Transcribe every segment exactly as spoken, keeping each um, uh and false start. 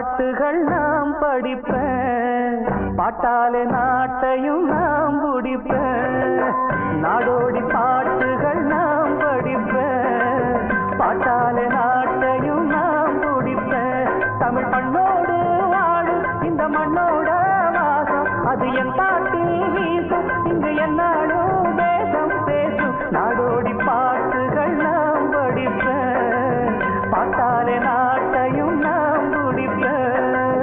பாட்டுகள் நாம் படிப்பேன், பாட்டாலே நாட்டையும் நாம் முடிப்பேன். நாடோடி பாட்டுகள் நாம் படிப்பேன், பாட்டாலே நாட்டையும் நாம் முடிப்பேன். தமிழ் பண்ணோடு வாழும் இந்த மண்ணோட வாசம், அது என் பாட்டில் வீசும், இங்கு என்னாலும் தேசம் பேசும். நாடோடி பாட்டுகள் நாம் படிப்பேன், பாட்டாலே நாட்டையும் நாம் முடிப்பேன்.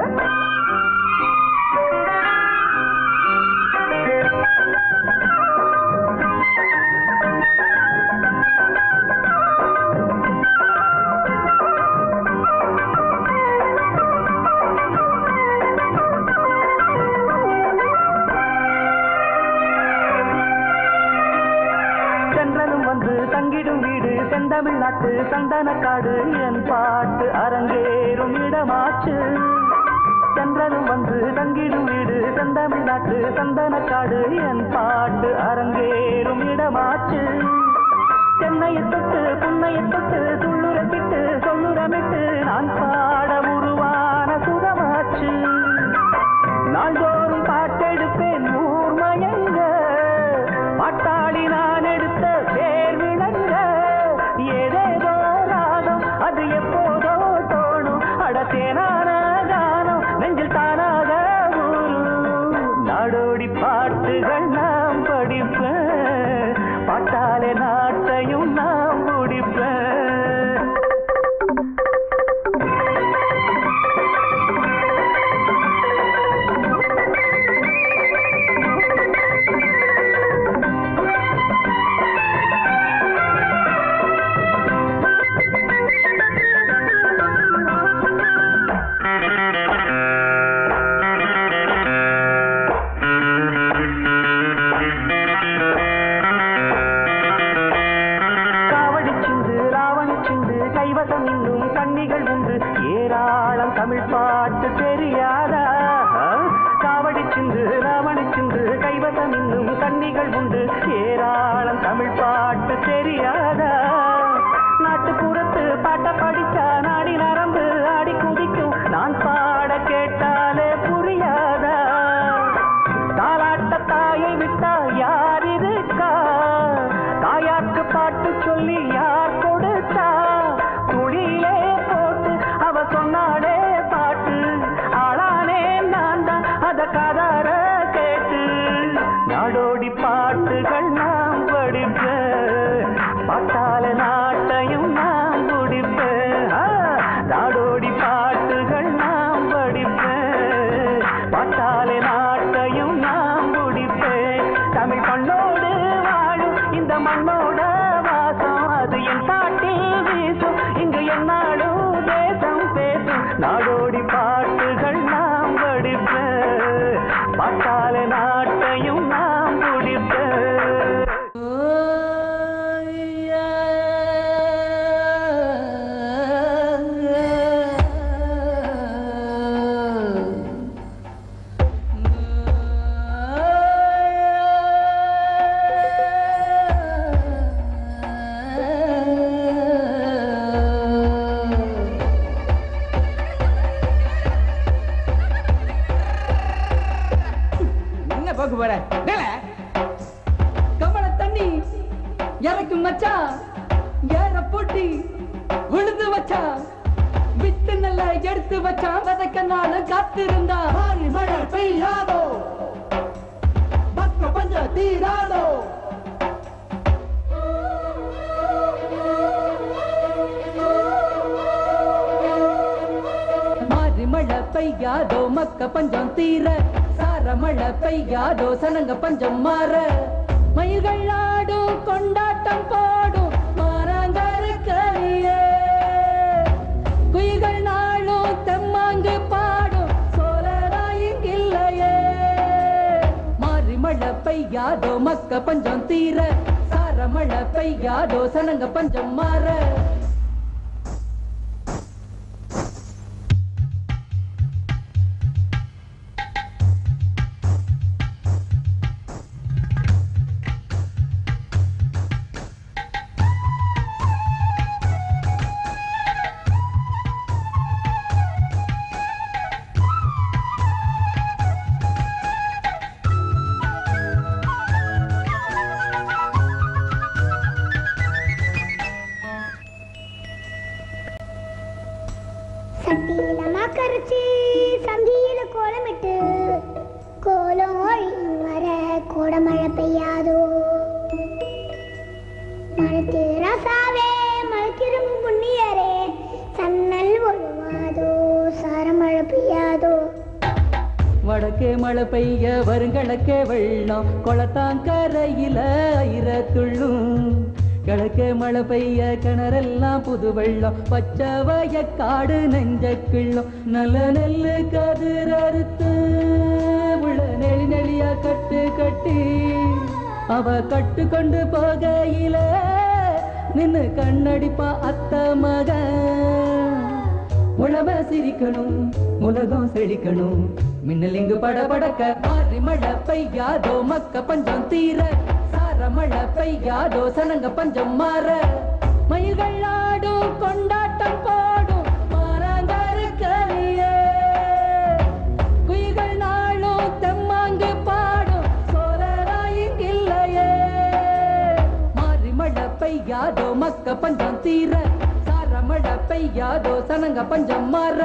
தங்கிடும் வீடு செந்தமிழ்நாட்டு சந்தனக்காடு, என் பாட்டு அரங்கேறும் இடமாச்சு. சென்றலும் வந்து தங்கிடும் வீடு செந்தமிழ்நாட்டு சந்தனக்காடு, என் பாட்டு அரங்கேறும் இடமாச்சு. சென்னையை தொட்டு புன்னையை தொட்டு துள்ளுரப்பிட்டு சொல்லுரமிட்டு நான் பாட உருவான சுகமாச்சு. நாள்தோறும் பாட்டெடுப்பேன் ஊர் மயங்க, பாட்டாளி நான் எடுத்த பேர் விளங்க. ஏதேதோ ராகம் அது எப்போதோ தோணும், அடத்தேனான கானம் நெஞ்சில் தானாக ஊரும். நாடோடி பாட்டுகள் நாம் படிப்பேன், பாட்டாலே நாட்டையும் நாம் முடிப்பேன். தமிழ் பாட்டு தெரியாதா? காவடி சிந்து ராவணி சிந்து கைவசம் இன்னும் கன்னிகள் உண்டு, ஏராளம் தமிழ் பாட்டு தெரியாதா? நாட்டுப்புறத்து பாட்ட படிச்சா நாடி நரம்பு ஆடி குதிக்கும், நான் பாட கேட்டாலே புரியாதா? தாலாட்ட தாயை விட்டா யார் இருக்கா? தாயாக்கு பாட்டு சொல்லி யார் கொடுத்தா? துளியிலே போட்டு அவ சொன்னாடே பாட்டு, ஆளானே நான் தான் அத காதார கேட்டு. நாடோடி பாட்டுகள் நாம் படிப்பேன், பாட்டால நாட்டையும் நாம் குடிப்பேன். நாடோடி பாட்டுகள் நாம் படிப்பேன், பாட்டாலே நாட்டையும் நாம் குடிப்பேன். தமிழ் பண்ணோடு வாழும் இந்த மண்ணோட வாசம், அது என் பாட்டில் வீசும், இங்கு என்னாலும் தேசம் பேசும். நாடோடி பாட்டுகள் நாம் படிப்பேன், பாட்டாலே நாட்டையும் நாம் குடிப்பேன். கமல தண்ணி எனக்கு மச்சா, ஏற போட்டி விழுந்து வச்சா, வித்து நல்லா எடுத்து வச்சா, வதக்க நாள் காத்திருந்தா. மழை பெய்யாதோ, பக்க பஞ்ச தீராதோ. மாறி மழை பெய்யாதோ, மக்க பஞ்சம் தீர, சார மழை பெய்யாதோ, சனங்க பஞ்சம் மாற. மயில்கள் ஆடும் கொண்டாட்டம் போடும் மாறாங்கருக்கறியே, குயில்கள் நாளும் தெம்மாங்கு பாடும் சோழராயில்லையே. மாறி மழை பெய்யாதோ, மக்க பஞ்சம் தீர, சார மழை பெய்யாதோ, சனங்க பஞ்சம் மாற. மழை பெய்யாதோ மனத்திரு ரசாவே மனத்திரும் புண்ணியரே சன்னல் ஒழுவாதோ சார மழை பெய்யாதோ வடக்கே மழை பெய்ய வருங்கிழக்கே வெள்ளம் கொளத்தாங்கரையில ஐரத்துள்ளும் கிழக்கே மழை பெய்ய கிணறெல்லாம் புது வெள்ளம் பச்சை வயக்காடு நெஞ்சக்கிள்ளும் நல்ல நெல்லு கதிர் அறுத்து உள்ள நெளி நெளியா கட்டு கட்டி அவ கட்டு கொண்டு போகையில நின்னு கண்ணடிப்பா அத்த மகன் உழவ சிரிக்கணும் உலகம் செழிக்கணும் மின்னல் இங்கு படபடக்க மாறி மழை பெய்யாதோ மக்க பஞ்சம் தீர சார மழை பெய்யாதோ சனங்க பஞ்சம் மாற மயில்கள் ஆடும் கொண்டாட்டம் போடும் மாறாங்காரு கலியே குயில்கள் நாளும் தெம்மாங்கு பாடும் சோழராயில்லையே மாறி மழை பெய்யாதோ மக்க பஞ்சம் தீர சார மழை பெய்யாதோ சனங்க பஞ்சம் மாற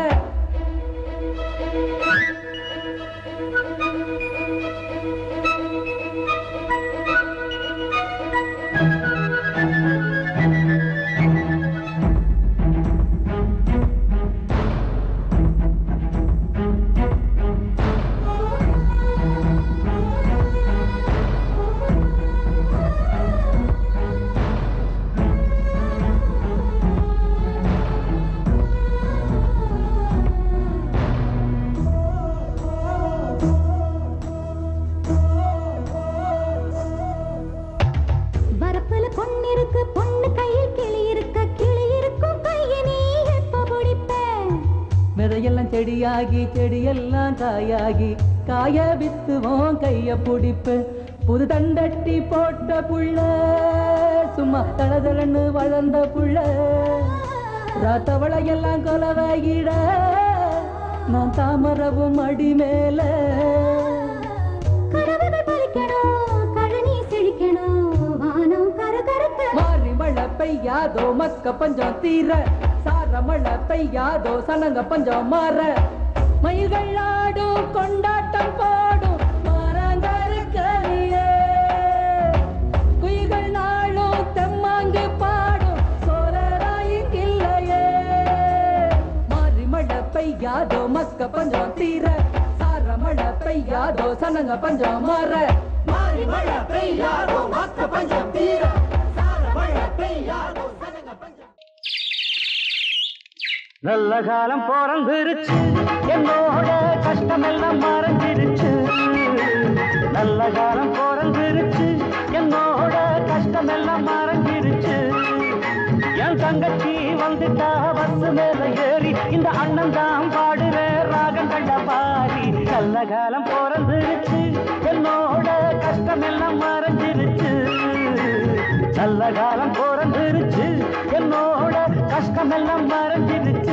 விதையெல்லாம் செடியாகி செடியெல்லாம் காயாகி காய வித்துவோம் கைய பிடிப்பு புது தண்டட்டி போட்ட புள்ள சும்மா தளதளன்னு வளர்ந்த புள்ள ராத்தவளையெல்லாம் கொலவாகிட நான் தாமரவும் அடி மேல மாறி மழை பெய்யாதோ மக்க பஞ்சம் தீர சார மழை பெய்யாதோ சனங்க பஞ்சம் மாற மயில்கள் ஆடும் கொண்டாட்டம் போடும் மாறாங்காரு கலியே குயில்கள் நாளும் தெம்மாங்கு பாடும் சோழராயில்லையே மாறி மழை பெய்யாதோ மக்க பஞ்சம் தீர சார மழை பெய்யாதோ சனங்க பஞ்சம் மாற மாறி மழை பெய்யாதோ மக்க பஞ்சம் தீர சார மழை பெய்யாதோ சனங்க பஞ்சம் நல்ல காலம் பிறந்துருச்சு என்னோட கஷ்டம் எல்லாம் மறைஞ்சிருச்சு நல்ல காலம் பிறந்துருச்சு என்னோட கஷ்டம் எல்லாம் மறைஞ்சிருச்சு என் தங்கச்சி வந்துட்டா பஸ் மேல ஏறி இந்த அண்ணன் தான் பாடுற ராகம் கண்ட பாரி நல்ல காலம் பிறந்துருச்சு என்னோட கஷ்டம் எல்லாம் மறைஞ்சிருச்சு நல்ல காலம் பிறந்துருச்சு என்னோட கஷ்டம் எல்லாம் மறைஞ்சிருச்சு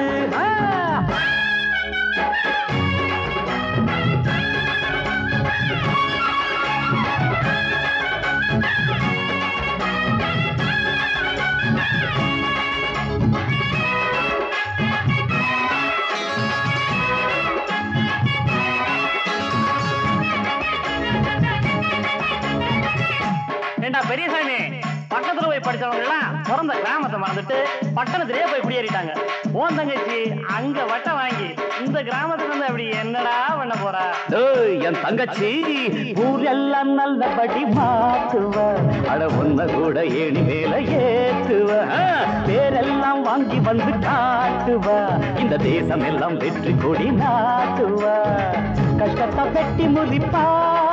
ஏண்டா பெரியசாமி பக்கத்துல போய் படிச்சவங்க எல்லாம் பிறந்த கிராமத்தை மறந்துட்டு பட்டணத்திலேயே போய் குடியேறிட்டாங்க. ஓன் தங்கச்சி அங்க வட்ட வாங்கி இந்த கிராமத்துல இருந்து அப்படி என்னடா பண்ண போறா? என் தங்கச்சி ஊரெல்லாம் நல்லபடி மாத்துவ, அட ஒன்ன கூட ஏணி மேல ஏத்துவ, பேரெல்லாம் வாங்கி வந்து காட்டுவ, இந்த தேசம் எல்லாம் வெற்றி கொடி நாட்டுவ, கஷ்டத்தை வெட்டி முதிப்பா,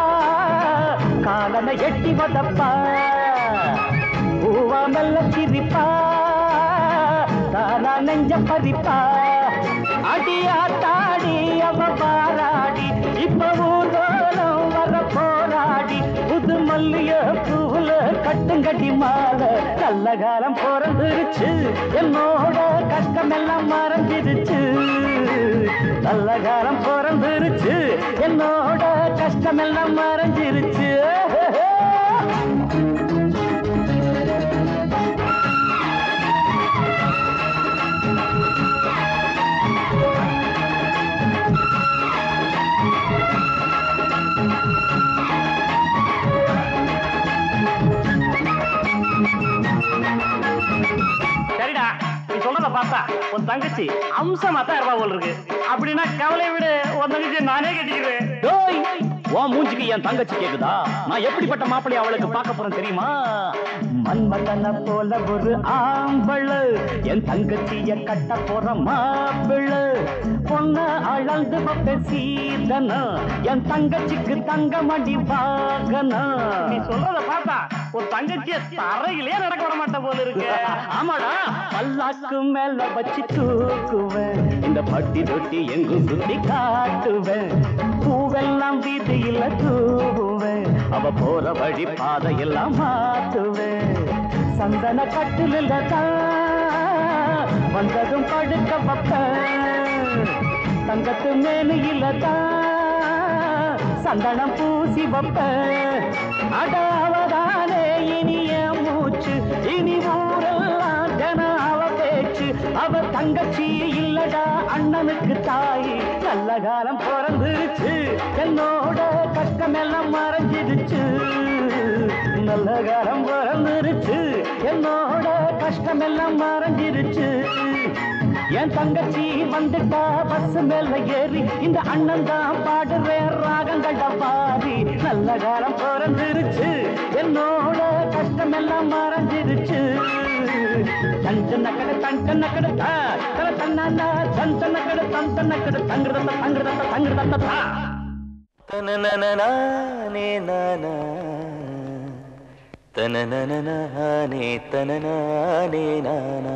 காலனை எட்டி வதப்பா, பூவா மெல்ல சிரிப்பா, தானா நெஞ்ச பறிப்பா, அடியா தாடி அவ பாராடி இப்ப ஊர்வலம் வர போராடி, புது மல்லிய பூவுல கட்டுங்கடி மாலை, நல்ல காலம் பிறந்துருச்சு என்னோட கஷ்டம் எல்லாம் மறைஞ்சிருச்சு, நல்ல காலம் பிறந்துருச்சு என்னோட கஷ்டம் எல்லாம் மறைஞ்சிருச்சு. சொல்றத பார்த்தா உன் தங்கச்சி அம்சமா தான் இருப்பா போல் இருக்கு. அப்படின்னா கவலை விடு, உன் தங்கச்சி நானே கட்டிக்கிறேன். உன் மூஞ்சிக்கு என் தங்கச்சி கேக்குதா? நான் எப்படிப்பட்ட மாப்பிள்ளை அவளுக்கு பார்க்க போறேன் தெரியுமா? மன்மதன போல ஒரு ஆம்பள என் தங்கச்சிய கட்ட போற மாப்பிள்ள. பொண்ண அளந்து சீதனா என் தங்கச்சிக்கு தங்க மடி வாகனா. நீ சொல்றத பார்த்தா ஒரு தங்கச்சிய தரையிலே நடக்க விட மாட்ட போல இருக்கு. ஆமாடா, பல்லாக்கு மேல வச்சு தூக்குவேன், இந்த பட்டி தொட்டி எங்கும் சுத்தி காட்டுவேன், பூவெல்லாம் வீதியில தூவுவேன், அவ போற வழி பாதையெல்லாம் மாத்துவேன். சந்தன கட்டில வந்ததும் படுக்க வைப்பேன், தங்கத்து மேலையில தான் சந்தனம் பூசி வைப்பேன். அடாவதானே இனிய மூச்சு, இனி ஊரெல்லாம் ஜன அவ பேச்சு. அவ தங்கச்சி இல்லடா அண்ணனுக்கு தாய். நல்ல காலம் பிறந்துருச்சு, என்னோட கஷ்டமெல்லாம் மறைஞ்சிருச்சு. நல்ல காலம் பிறந்துருச்சு, என்னோட கஷ்டமெல்லாம் மறைஞ்சிருச்சு. என் தங்கச்சி வந்துட்டா பஸ் மேல ஏறி, இந்த அண்ணன் தான் பாடுற ராகங்கள்ட பாரி. நல்ல காலம் பிறந்துருச்சு, என்னோட கஷ்டம் எல்லாம் மறைஞ்சிருச்சு. தஞ்சனக்கட தஞ்சனக்கட தல தன்னா தஞ்சனக்கட தஞ்சனக்கட தங்கிருந்த தங்கிருந்த தங்கிருந்த தா தனனனனே நானா தனனனனே தனனனே நானா.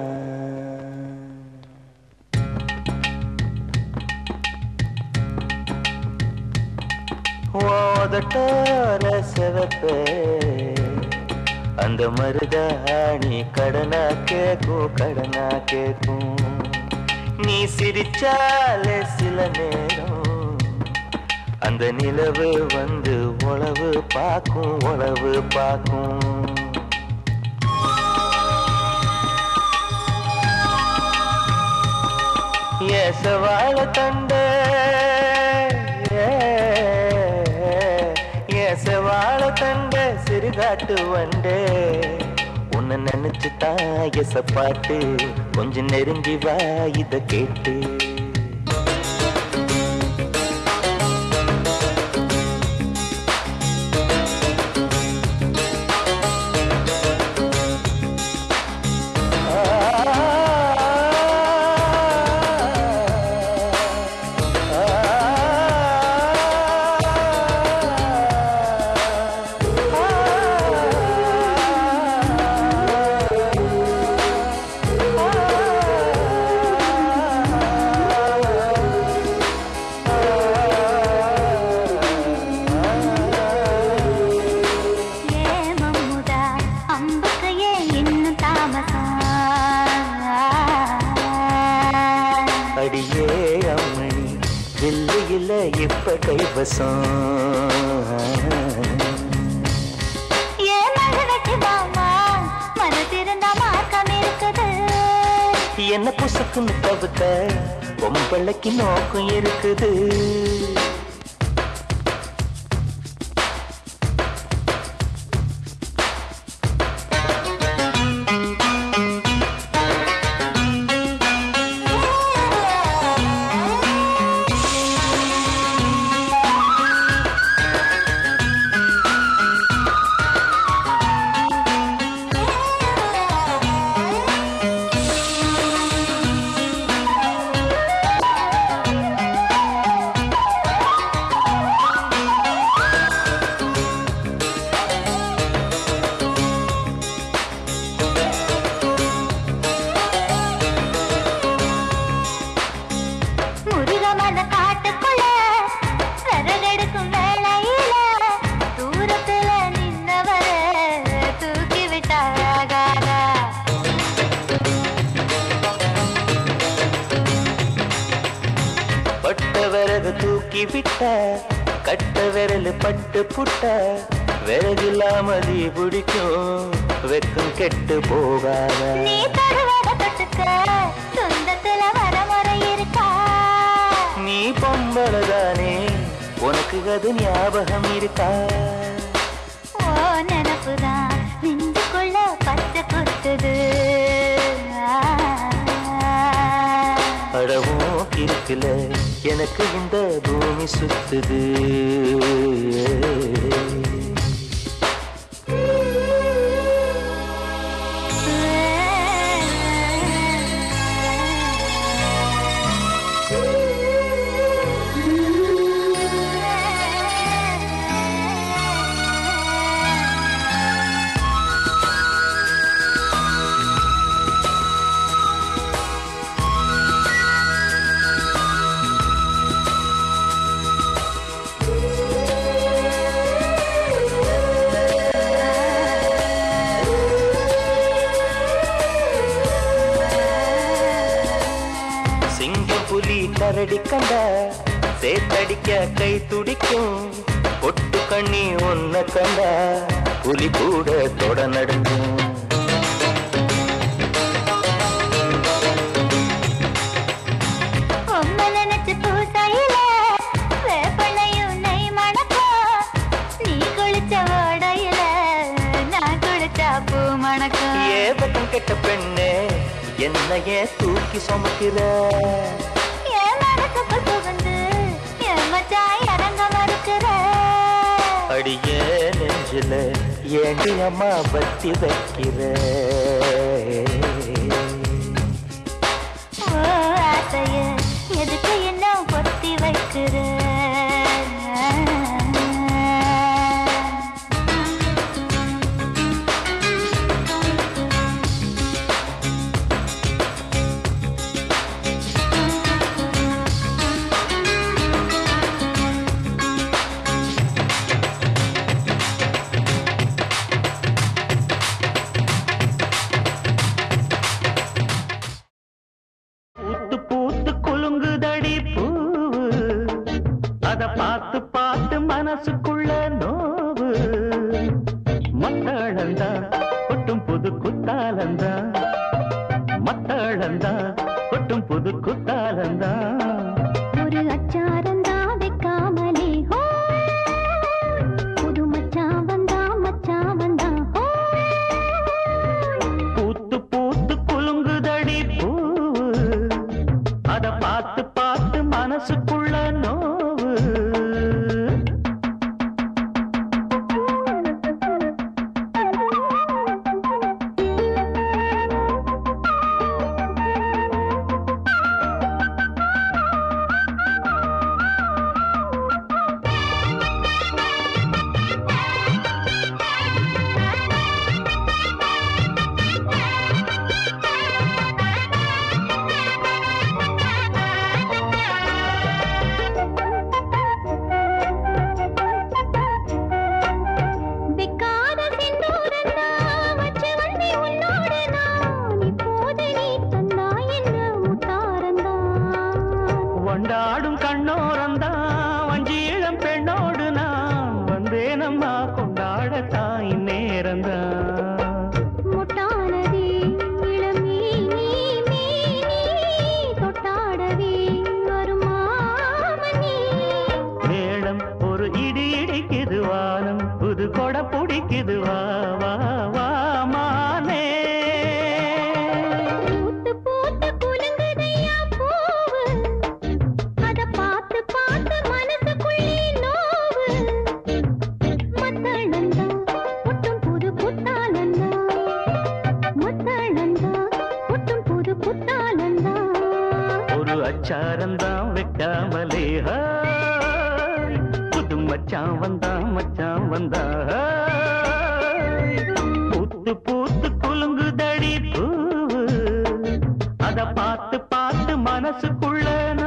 ஓதட்டார செவப்பே அந்த மருதாணி கடனா கேக்கும் கடனா கேக்கும். நீ சிரிச்சாலே சில நேரம் அந்த நிலவு வந்து உளவு பார்க்கும் உளவு பார்க்கும். ஏசவாழ தண்டே ஏசவாழ தண்டே சிறுகாட்டு வண்டே, உன்னை நினைச்சு தாயச பாட்டு கொஞ்சம் நெருங்கி வா இத கேட்டு. இப்ப கைவசம் என்ன புசக்குன்னு தவிர்த்த பொம்பளைக்கு நோக்கம் இருக்குது. தூக்கி விட்ட கட்ட விரல் பட்டு புட்ட விறகில்லாம தீ பிடிக்கும் வெக்கம் கெட்டு போகாத. நீ தருவத தொட்டுக்க சொந்தத்துல வரமுறை இருக்கா? நீ பொம்பளதானே உனக்கு அது ஞாபகம் இருக்கா? ஓ நினப்புதான் நெஞ்சுக்குள்ள பச்சை கொத்துது. கணக்குல எனக்கு இந்த பூமி சுத்துது. கரடி கண்ட சேத்தடிக்க கை துடிக்கும். பொட்டு கண்ணி ஒன்ன கண்ட புலி கூட தொட நடுங்கும். ஏதகம் கெட்ட பெண்ணே என்னையே தூக்கி சுமக்கிற. அடியே நெஞ்சில ஏண்டி அம்மா பத்தி வைக்கிற. ஆசைய எதுக்கு என்ன பொத்தி வைக்கிற. மனசுக்குள்ள நோவு மத்தளந்தா கொட்டும் புது குத்தாலந்தா. மத்தளந்தா கொட்டும் புது குத்தாலந்தா. ஒரு அச்சாரந்தா வைக்காமலே ஹோ புது மச்சான் வந்தா மச்சான் வந்தா ஹோ. பூத்து பூத்து குலுங்குதடி பூவு அத பார்த்து பார்த்து மனசுக்குள்ள நோவு. கொண்டாடும் கண்ணோரந்தா வஞ்சியிளம் பெண்ணோடு நான் வந்தேனம்மா கொண்டாடத்தான் இந்நேரந்தா. முட்டானதே இளமே நீ மீனி தொட்டாடவே வருமாமணி. மேளம் ஒரு இடி இடிக்குது வானம் புது கொடை பிடிக்குது வா வா வா மானே. அச்சாரந்தான் வைக்காமலே புது மச்சான் வந்தா மச்சான் வந்தா. பூத்து பூத்து குலுங்குதடி பூவு அத பார்த்து பார்த்து மனசுக்குள்ள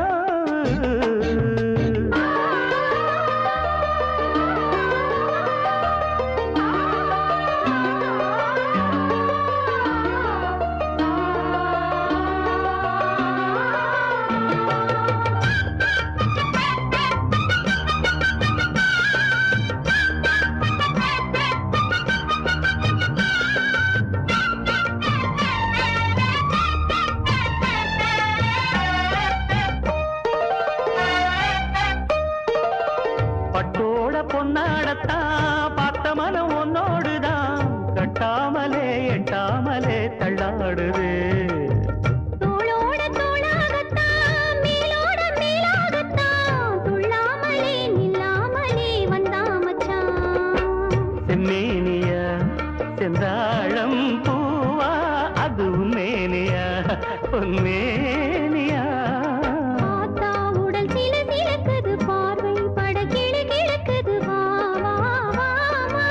பட்டோட பொன்னாடத்தான் பார்த்த மனம் உன்னோடுதான் கட்டாமலே எட்டாமலே தள்ளாடுது. தோளோட தோளாகத்தான் மேலோட செந்தாழம் பூவா அது உன்மேனியா உன்மேனியா ஆத்தா உடல் சில சிலக்குது பார்வை பட கிளு கிழக்குது வா வா வா வா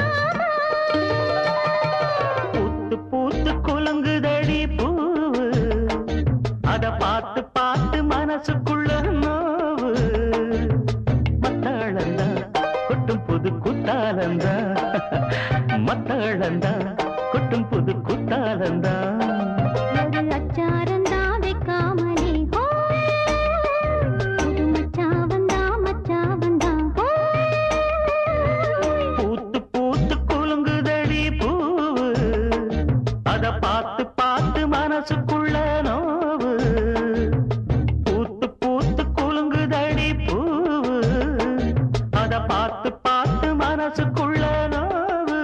பூத்து பூத்து குலுங்குதடி பூவு அத பார்த்து பார்த்து மனசுக்குள்ள நோவு மத்தாளந்தா கொட்டும் புது குத்தாலந்தா மத்தாளந்தா கொட்டும் புது குத்தாலந்தா ஒரு அச்சாரந்தா வைக்காமலே ஹோ புது மச்சாவந்தா மச்சாவந்தா ஹோ பூத்து பூத்து குலுங்குதடி பூவு அத பார்த்து பார்த்து மனசுக்குள்ள நோவு பூத்து பூத்து குலுங்குதடி பூவு அத பார்த்து பார்த்து மனசுக்குள்ள நோவு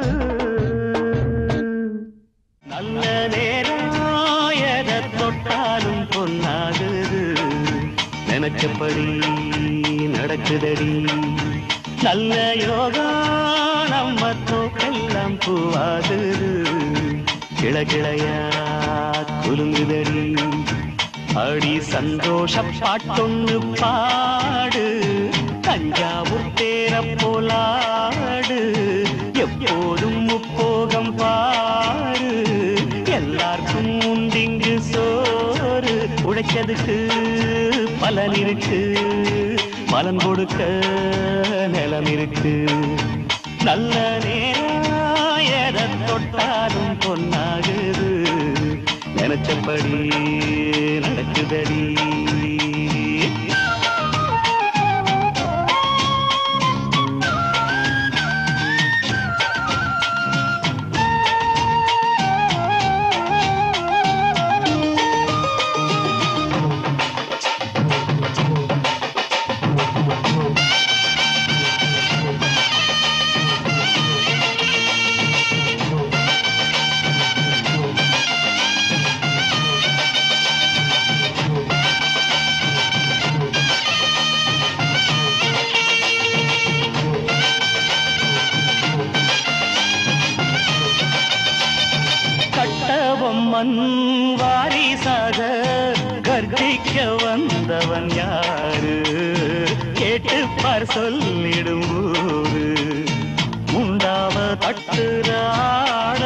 நல்ல நேரம் எதை தொட்டாலும் பொன்னாகுது நினைச்சபடி நடக்குதடி நல்ல யோகம் நம்ம தோக்கெல்லாம் பூவாகுது கிளகிளையா குலுங்குதடி அடி சந்தோஷ பாட்டொன்னு பாடு தஞ்சாவூர் தேர போலாடு எப்போதும் முப்போகம் பாரு எல்லாருக்கும் உண்டிங்கு சோறு உழைச்சதுக்கு பலன் இருக்கு பலன் கொடுக்க நிலம் இருக்கு நல்ல நேரம் எதை தொட்டாலும் பொன்னாகுது நினைச்சபடி நடக்குதடி மண் வாரிசாக கர்ஜிக்க வந்தவன் யாரு கேட்டு பார் சொல்லிடும் ஊரு உண்டாவ தட்டுறாட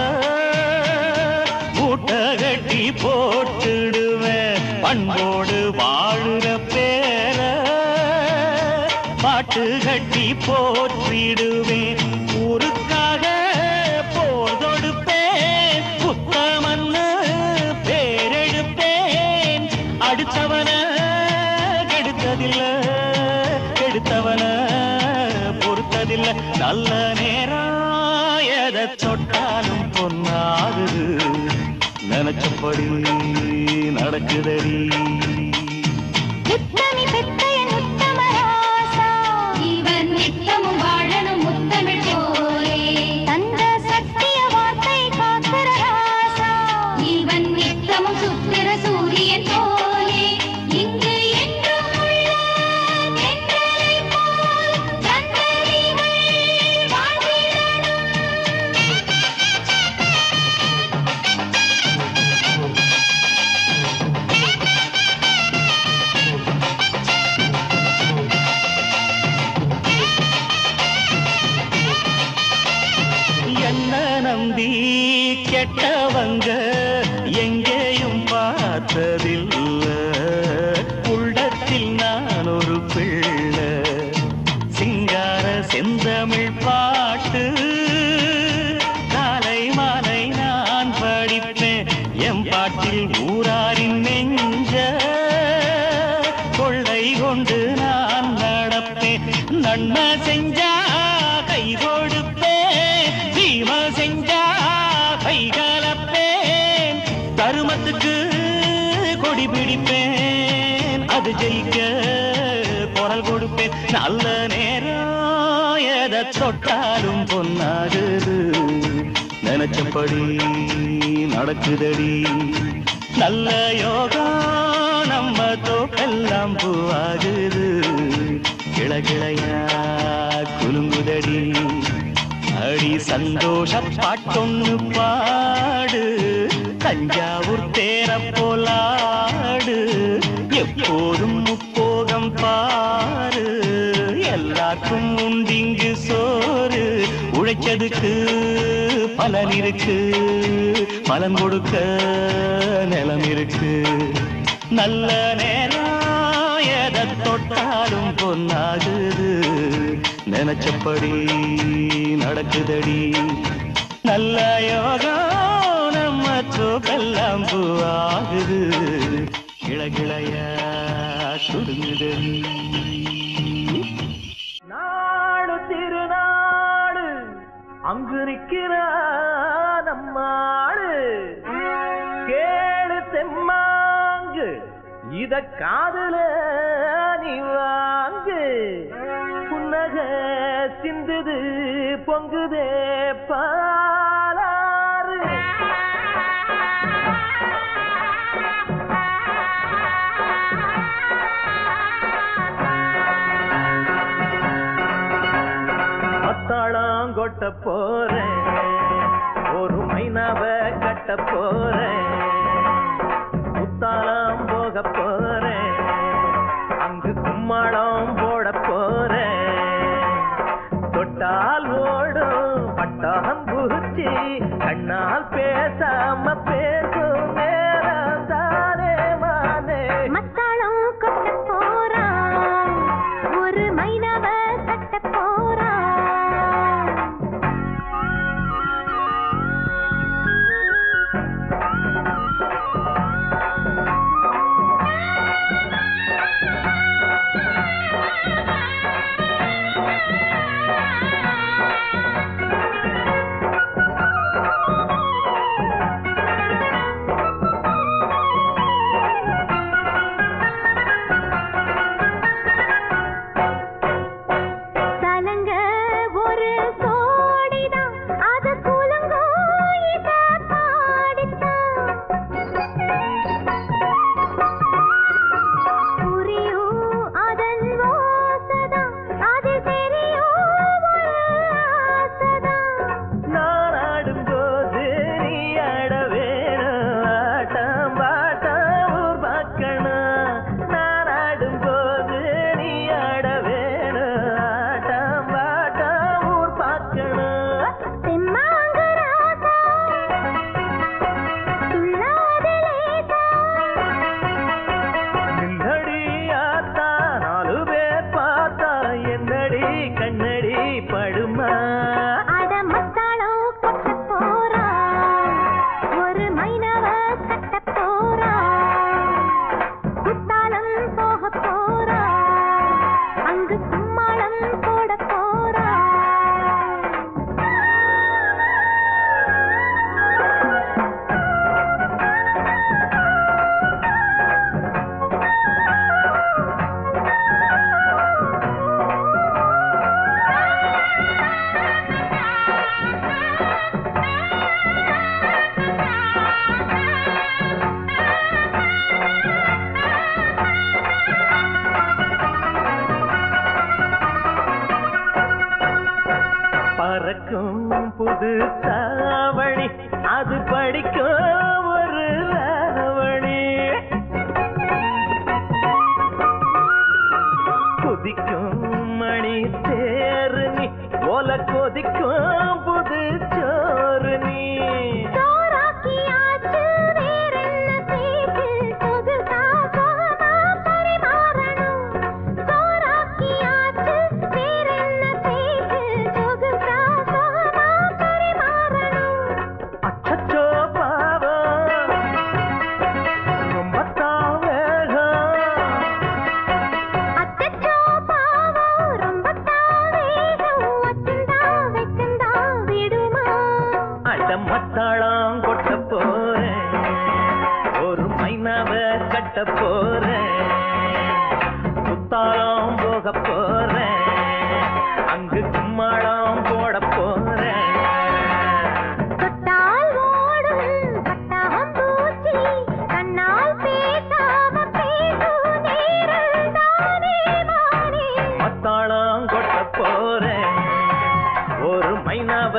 மூட்டை கட்டி போட்டுடுவேன் பண்போடு வாழுற பேர பாட்டு கட்டி போற்றிடுவேன் ஊருக்காக போர் தொடுப்பேன் புத்தமன்னு பேரெடுப்பேன் அடித்தவன கெடுத்ததில்ல கெடுத்தவன பொறுத்ததில்ல நல்ல நேரம் எதை தொட்டாலும் பொன்னாகுது நினைச்சபடி நடக்குதடி உத்தமி பெத்தையன் உத்தம ராசா இவன் நித்தமும் வாழணும் முத்தமிழ் போலே தந்த சத்திய வார்த்தை காக்கிற ராசா இவன் நித்தமும் சுத்திர சூரியன் போலே இங்கு என்றும் உள்ள தென்றலை போல் சந்ததிகள் வாழ்ந்திடணும். என்ன நம்பி கெட்டவங்க எங்கேயும் பார்த்ததில்ல உள்ளத்தில் நான் ஒரு பிள்ளை சிங்கார செந்தமிழ் பாட்டு காலை மாலை நான் படிப்பேன் எம் பாட்டில் ஊராரின் நெஞ்ச கொள்ளை கொண்டு நான் நடப்பேன் நன்மை செஞ்சா கை கொடுப்பேன் தீமை செஞ்சா கை கலப்பேன் தருமத்துக்கு கொடி பிடிப்பேன் அது ஜெயிக்க குரல் கொடுப்பேன் நல்ல நேரம் எதை தொட்டாலும் பொன்னாகுது நினைச்சபடி நடக்குதடி நல்ல யோகம் நம்ம தோக்கெல்லாம் பூவாகுது கிளகிளையா குலுங்குதடி அடி சந்தோஷ பாட்டொன்னு பாடு தஞ்சாவூர் தேர போலாடு எப்போதும் முப்போகம் பாரு எல்லாருக்கும் உண்டிங்கு சோறு உழைச்சதுக்கு பலன் இருக்கு பலன் கொடுக்க நிலம் இருக்கு நல்ல நேரம் எதை தொட்டாலும் பொன்னாகுது நினைச்சபடி நடக்குதடி நல்ல யோகம் நம்ம சோக்கெல்லாம் பூவாகுது கிளகிளையா சுடுங்குதடி நாடு திருநாடு அங்கு நிற்கிறா நம்மாடு கேளு தெம்மாங்கு இத காதுல நீ வாங்கு புன்னக சிந்துது பொங்குதே பாலாறு மத்தாளம் கொட்ட போறேன் ஒரு மைனாவ கட்ட போறேன் முத்தாளம் போக போறேன் அங்கு கும்மாளம் போட போறேன் தொட்டால் ஓடும் பட்டாம் பூச்சி கண்ணால் பேசாம பேசும் நேரம் தானே மானே மத்தாளம் கொட்ட போறான் ஒரு மைனாவ கட்ட போறான் சலங்க ஒரு சோடிதான் அது குலுங்கோ இத பாடித்தான் புரியும் அதன் ஓசைதான் அது தெரியும் ஒரு ஆசைதான் நான் ஆடும்போது நீ ஆட வேணும் ஆட்டம் பாட்டம் ஊர் பார்க்கணும் நான் ஆடும்போது நீ ஆட வேணும் ஆட்டம் பாட்டம் ஊர் பார்க்கணும் தெம்மாங்கு ராசா துள்ளாதே லேசா நின்னடி ஆத்தா நாலு பேர் பார்த்தா என்னடி கண்ணடி படுமா அட மத்தாளம் கொட்ட போறான் ஒரு மைனாவ கட்ட போறான் குத்தாலம் போக போறான் அங்கு கும்மாளம் போட போறான் பறக்கும் புது சாவணி அது படிக்கும் ஒரு ராவணி கொதிக்கும் மணி தேரு நீ ஓல கொதிக்கும் புது சோறு நீ சோறாக்கியாச்சு வேறென்ன பேச்சு சொகுசா சோகமா பரிமாறணும் சோறாக்கியாச்சு வேறென்ன பேச்சு சொகுசா சோகமா பரிமாறணும் அச்சச்சோ பாவம் ரொம்ப தாவேகம் அச்சச்சோ பாவம் ரொம்ப தாவேகம் வச்சுந்தா வைக்கந்தா விடுமா அட மத்தாளம் கொட்ட போறேன் ஒரு மைனாவ கட்ட போறேன் குத்தாலம் போக போறேன் அங்கு கும்மாளம் போட போறேன் தொட்டால் ஓடும் பட்டாம் பூச்சி கண்ணால் பேசாம பேசும் நேரம் தானே மானே மத்தாளம் கொட்ட போறேன் ஒரு மைனாவ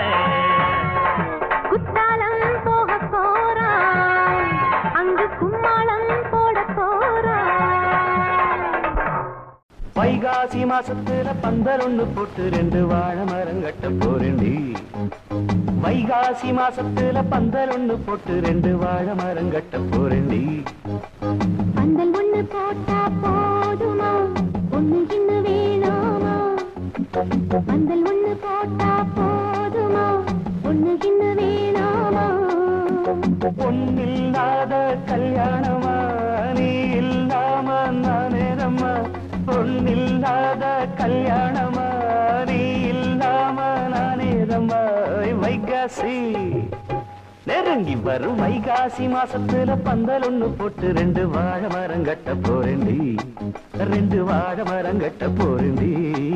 குத்தாலம் போக போறான் அங்கு கும்மாளம் போட போறான் வைகாசி மாசத்துல பந்தல் ஒண்ணு போட்டு ரெண்டு வாழை மரம் கட்ட போறேண்டி வைகாசி மாசத்துல பந்தல் ஒண்ணு போட்டு ரெண்டு வாழை மரம் கட்ட போறேண்டி பந்தல் ஒண்ணு போட்டா போதுமா ஒண்ணு இன்னும் வேணாமா பந்தல் ஒண்ணு போட்டா போதுமா ஒண்ணு இன்னும் வேணாமா பொன்னில்லாத கல்யாணமா நீ இல்லாம நானேனம்மா பொன்னில்லாத கல்யாணமா நீ இல்லாம நானேனம்மா வைகாசி நெருங்கி வரும் வைகாசி மாசத்துல பந்தல் ஒண்ணு போட்டு ரெண்டு வாழை மரம் கட்ட போறேண்டி ரெண்டு வாழை மரம் கட்ட போறேண்டி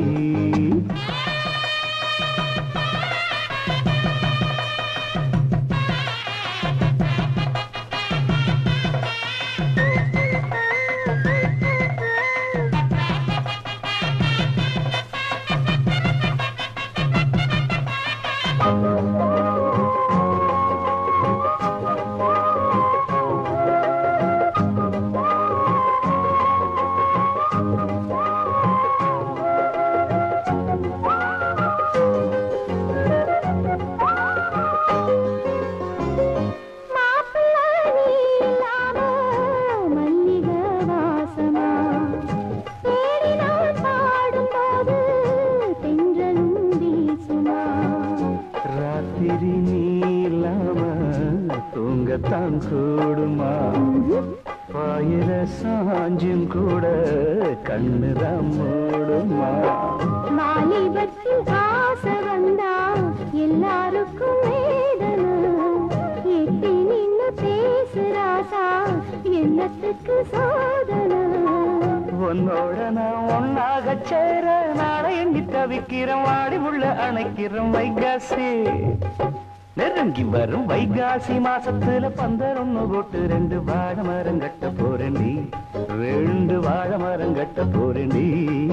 தூங்கத்தான் கூடுமா பாயிர சாஞ்சும் கூட கண்ணுதான் மூடுமா வாலிபத்தில் ஆசை வந்தா எல்லாருக்கும் வேதனை எட்டி நின்னு பேசுறாசா என்னத்துக்கு சோதனை உன்னோட நான் ஒன்னாக சேர நாளை எண்ணி தவிக்கிறோம் வாடி உள்ள அணைக்கிறோம் வைகாசி நெருங்கி வரும் வைகாசி மாசத்துல பந்தல் ஒண்ணு போட்டு ரெண்டு வாழை மரம் கட்ட போறேண்டி ரெண்டு வாழை மரம் கட்ட போறேண்டி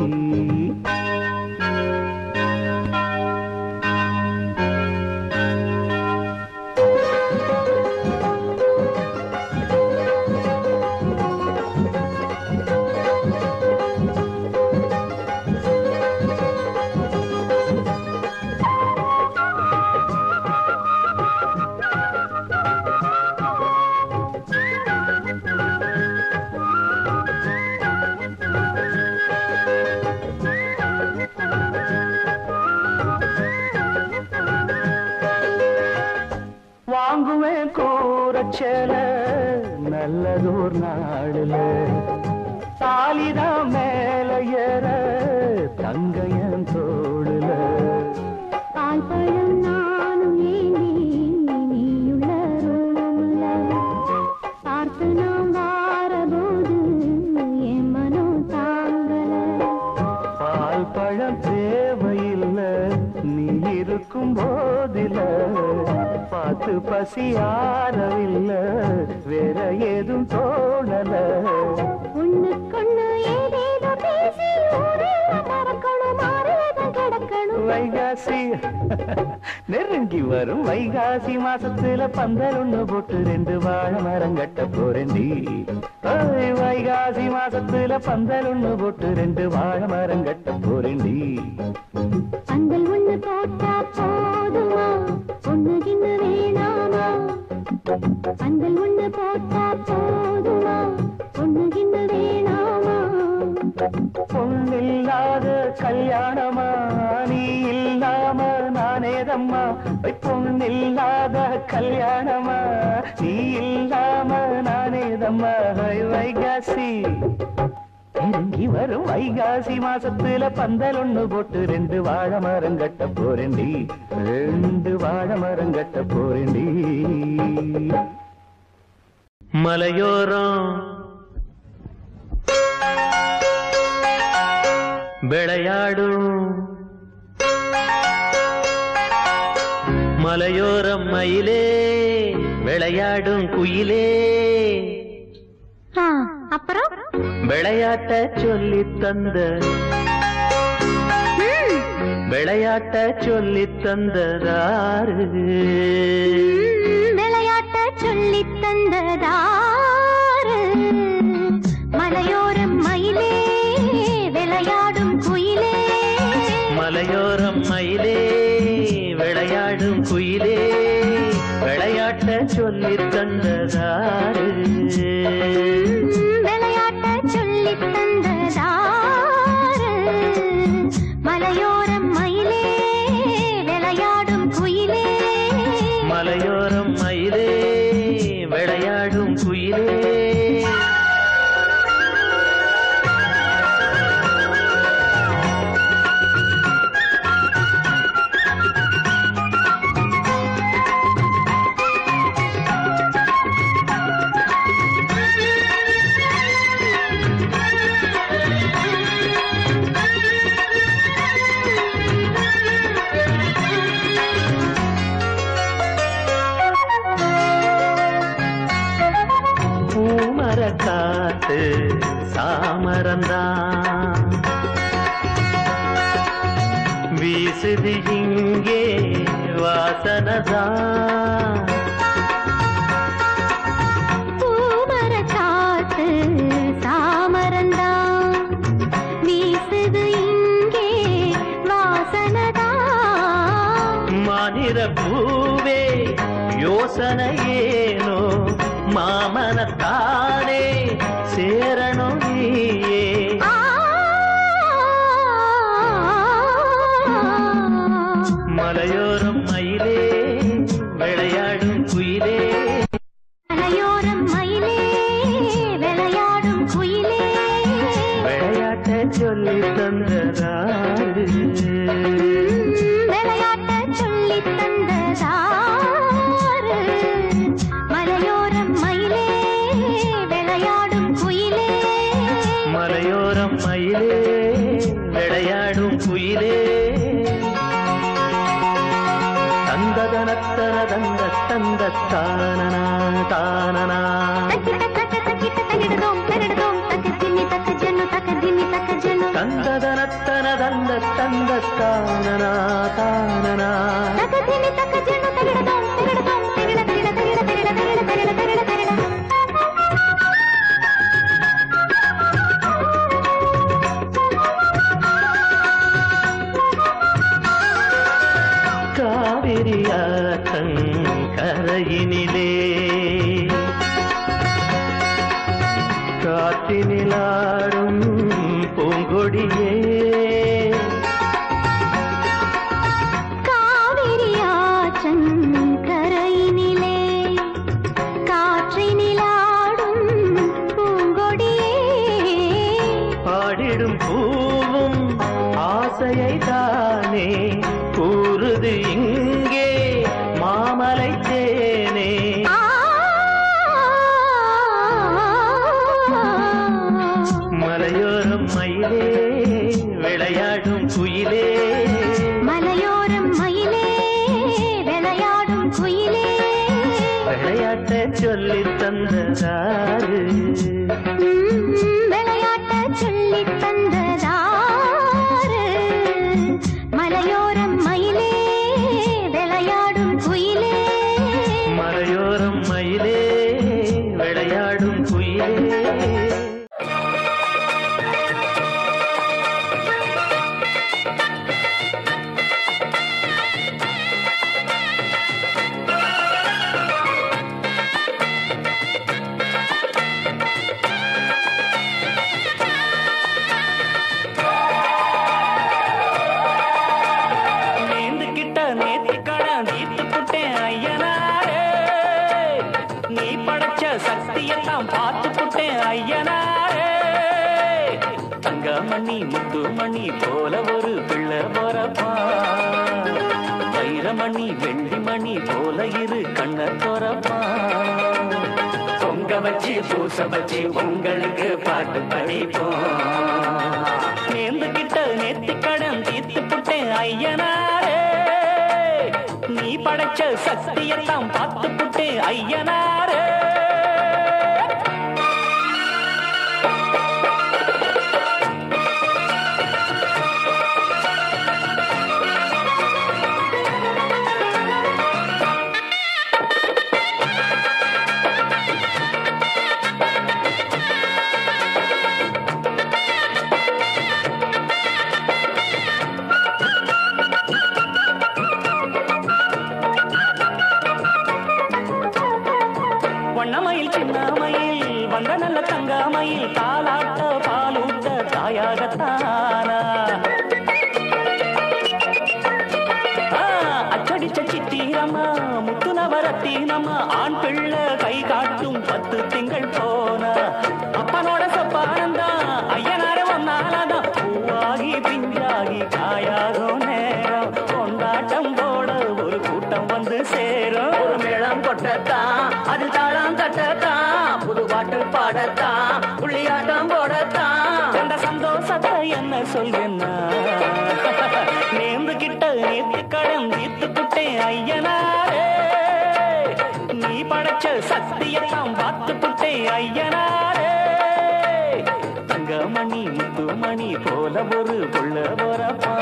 வாங்குவேன் கூரச்சேல நல்லதோர் நாடுல தாலிதான் மேல ஏற தங்கையன் தோடுல பால் பழம் நானும் ஏந்தி நீயுள்ள ரோணமுல பார்த்து நாம் வாரபோது என் மனம் தாங்கல பால் பழம் தேவையில்லை நீ இருக்கும் போதில பார்த்து பசி ஆறவில்லை வேற ஏதும் தோணல ஒண்ணுக்கொண்ணு ஏதேதோ பேசி ஊரெல்லாம் மறக்கணும் மாறேதான் கிடக்கணும் வைகாசி நெருங்கி வரும் வைகாசி மாசத்துல பந்தல் ஒண்ணு போட்டு ரெண்டு வாழை மரம் கட்ட போறேண்டி வைகாசி மாசத்துல பந்தல் ஒண்ணு போட்டு ரெண்டு வாழை மரம் கட்ட போறேண்டி பந்தல் ஒண்ணு போட்டா போதுமா ஒண்ணு கிண்ணு வேணாமா பந்தல் ஒண்ணு போட்டா போதுமா ஒண்ணு கிண்ணு வேணாமா பொன்னில்லாத கல்யாணமா நீ இல்லாம நானேதம்மா பொன்னில்லாத கல்யாணமா நீ இல்லாம நானேதம்மா வைகாசி நெருங்கி வரும் வைகாசி மாசத்துல பந்தல் ஒண்ணு போட்டு ரெண்டு வாழை மரம் கட்ட போறேண்டி ரெண்டு வாழை மரம் கட்ட போறேண்டி மலையோரம் விளையாடும் மலையோரம் மயிலே விளையாடும் குயிலே அப்புறம் விளையாட்ட சொல்லி தந்த விளையாட்ட சொல்லி தந்ததாரு விளையாட்ட சொல்லி தந்ததாரு மலையோரம் மயிலே விளையாடும் குயிலே மலையோரம் மயிலே விளையாடும் குயிலே விளையாட்ட சொல்லி தந்ததாரு விளையாட்ட சொல்லி தந்ததாரு மலையோரம் மயிலே விளையாடும் குயிலே மலையோரம் மயிலே விளையாடும் குயிலே காத்து சாமரந்தான் வீசுது இங்கே வாசனதான் பூமர காத்து சாமரந்தான் வீசுது இங்கே வாசனதான் மாநிற பூவே யோசனை ஏனோ மாமனத்தானே சேரணும் நீயே மலையோரம் மயிலே விளையாடும் குயிலே மலையோரம் மயிலே விளையாடும் குயிலே விளையாட்ட சொல்லி தந்ததாரு விளையாட்ட சொல்லி தந்ததாரு மலையோரம் மயிலே விளையாடும் குயிலே மலையோரம் மயிலே விளையாடும் குயிலே தந்ததனத்தன தந்த தந்த தானனா தானனா தந்ததனத்தன தந்த தந்த தானனா தானனா காவிரியாற்றன் கரையினிலே காற்றினிலாடும் பூங்கொடியே காவிரியாற்றன் கரையினிலே காற்றினிலாடும் பூங்கொடியே பாடிடும் பூவும் ஆசையை தானே கூறுது இங்கே மாமலை தேனே மலையோரம் மயிலே விளையாடும் குயிலே மலையோரம் மயிலே விளையாடும் குயிலே விளையாட்ட சொல்லி தந்ததாரு விளையாட்ட சொல்லி தந்ததாரு மலையோரம் மயிலே விளையாடும் குயிலே மலையோரம் மயிலே விளையாடும் குயிலே மணி முத்து மணி போல ஒரு பிள்ளை போறப்பா வைரமணி வெள்ளி மணி போல இரு கண்ண தோறப்பா பொங்க வச்சு பூச வச்சு உங்களுக்கு பாட்டு படிப்போம் நேர்ந்துகிட்ட நேர்த்தி கடன் தீர்த்து புட்டேன் ஐயனாரே நீ படைச்ச சக்தியெல்லாம் பார்த்து புட்டேன் ஐயனாரே வண்ணமயில் சின்னமயில் வந்த நல்ல தங்கமயில் தாலாட்ட பாலூட்ட தாயாகத்தானா அச்சடிச்ச சித்திரம்மா முத்து நவரத்தினம்மா ஆண் பிள்ளை கை காட்டும் பத்து திங்கள் போனா அப்பனோட சொப்பானந்தா ஐயனார ஒன்னாலதான் பூவாகி பிஞ்சாகி காயாகும் நேரம் கொண்டாட்டம் போட ஒரு கூட்டம் வந்து சேரும் ஒரு மேளம் கொட்டத்தான் அது தாளம் கட்டத்தான் புது பாட்டு பாடத்தான் புள்ளியாட்டம் போடத்தான் அந்த சந்தோஷத்தை என்ன சொல்வேன்னா நேர்ந்து கிட்ட நேர்த்தி கடன் தீர்த்து புட்டேன் ஐயனாரே நீ படைச்ச சக்தியெல்லாம் பார்த்து புட்டேன் ஐயனாரே தங்கமணி முத்துமணி போல ஒரு புள்ள போறப்பா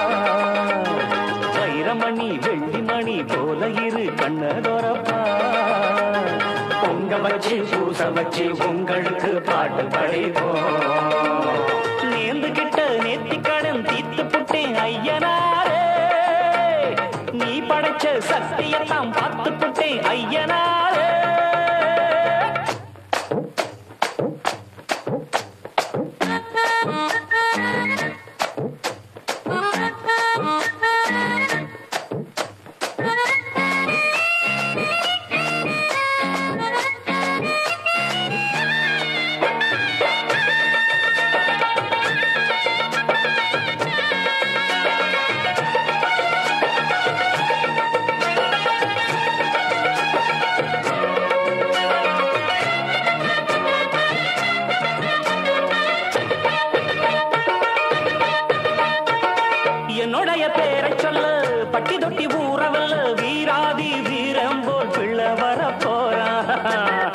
வைரமணி வெள்ளிமணி போல இரு கண்ணதோரப்பா பொங்க வச்சு பூச வச்சு உங்களுக்கு பாட்டு படிப்போம் நேர்ந்து கிட்ட நேர்த்தி கடன் தீர்த்து புட்டேன் ஐயனாரே நீ படைச்ச சக்தியெல்லாம் பார்த்து புட்டேன் ஐயனாரே என்னுடைய பேரை சொல்ல பட்டி தொட்டி ஊறவல்ல வீராதி வீரம் போல் பிள்ளை வர போறான்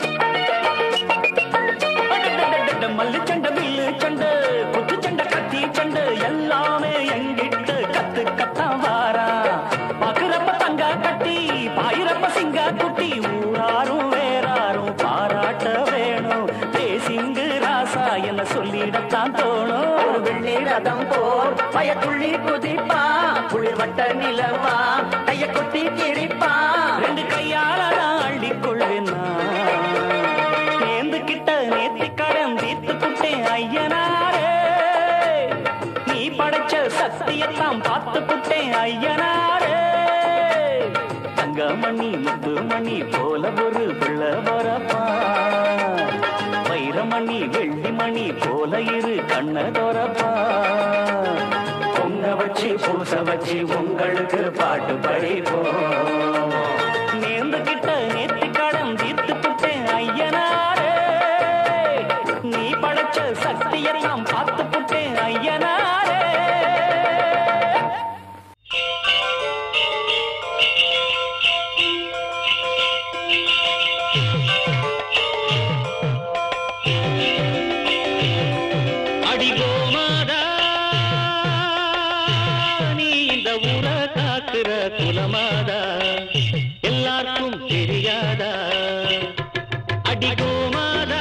மல்லு சண்டை வில்லு சண்டை குத்து சண்டை கத்தி சண்டை எல்லாமே எங்கிட்ட கத்து கத்தான் வாரா பாக்குறப்ப தங்க கட்டி பாயிரப்ப சிங்க குட்டி ஊராரும் வேறாரும் பாராட்ட வேணும் தேசிங்கு ராசா என்ன சொல்லிடத்தான் தோணும் வெள்ளி ரதம் போர் பயத்துள்ளி குதிப்பா குளிர் வட்ட நிலவா கைய கொத்தி கிழிப்பா ரெண்டு கையால அள்ளிக்கொள்வேனா நேர்ந்து கிட்ட நேர்த்தி கடன் தீர்த்து புட்டேன் ஐயனாரே நீ படைச்ச சக்தியெல்லாம் பார்த்து புட்டேன் ஐயனாரே தங்கமணி முத்துமணி போல ஒரு பிள்ளை வரப்பா வைரமணி வெள்ளிமணி போல இரு கண்ணதோரப்பா பொங்க வச்சு பூச வச்சு உங்களுக்கு பாட்டு படிப்போம் நேர்ந்து கிட்ட நேர்த்தி கடன் தீர்த்து புட்டேன் ஐயனாரே நீ படைச்ச சக்தியெல்லாம் பார்த்து புட்டேன் ஐயனாரே குலமாதா எல்லாருக்கும் தெரியாதா அடிகோமாதா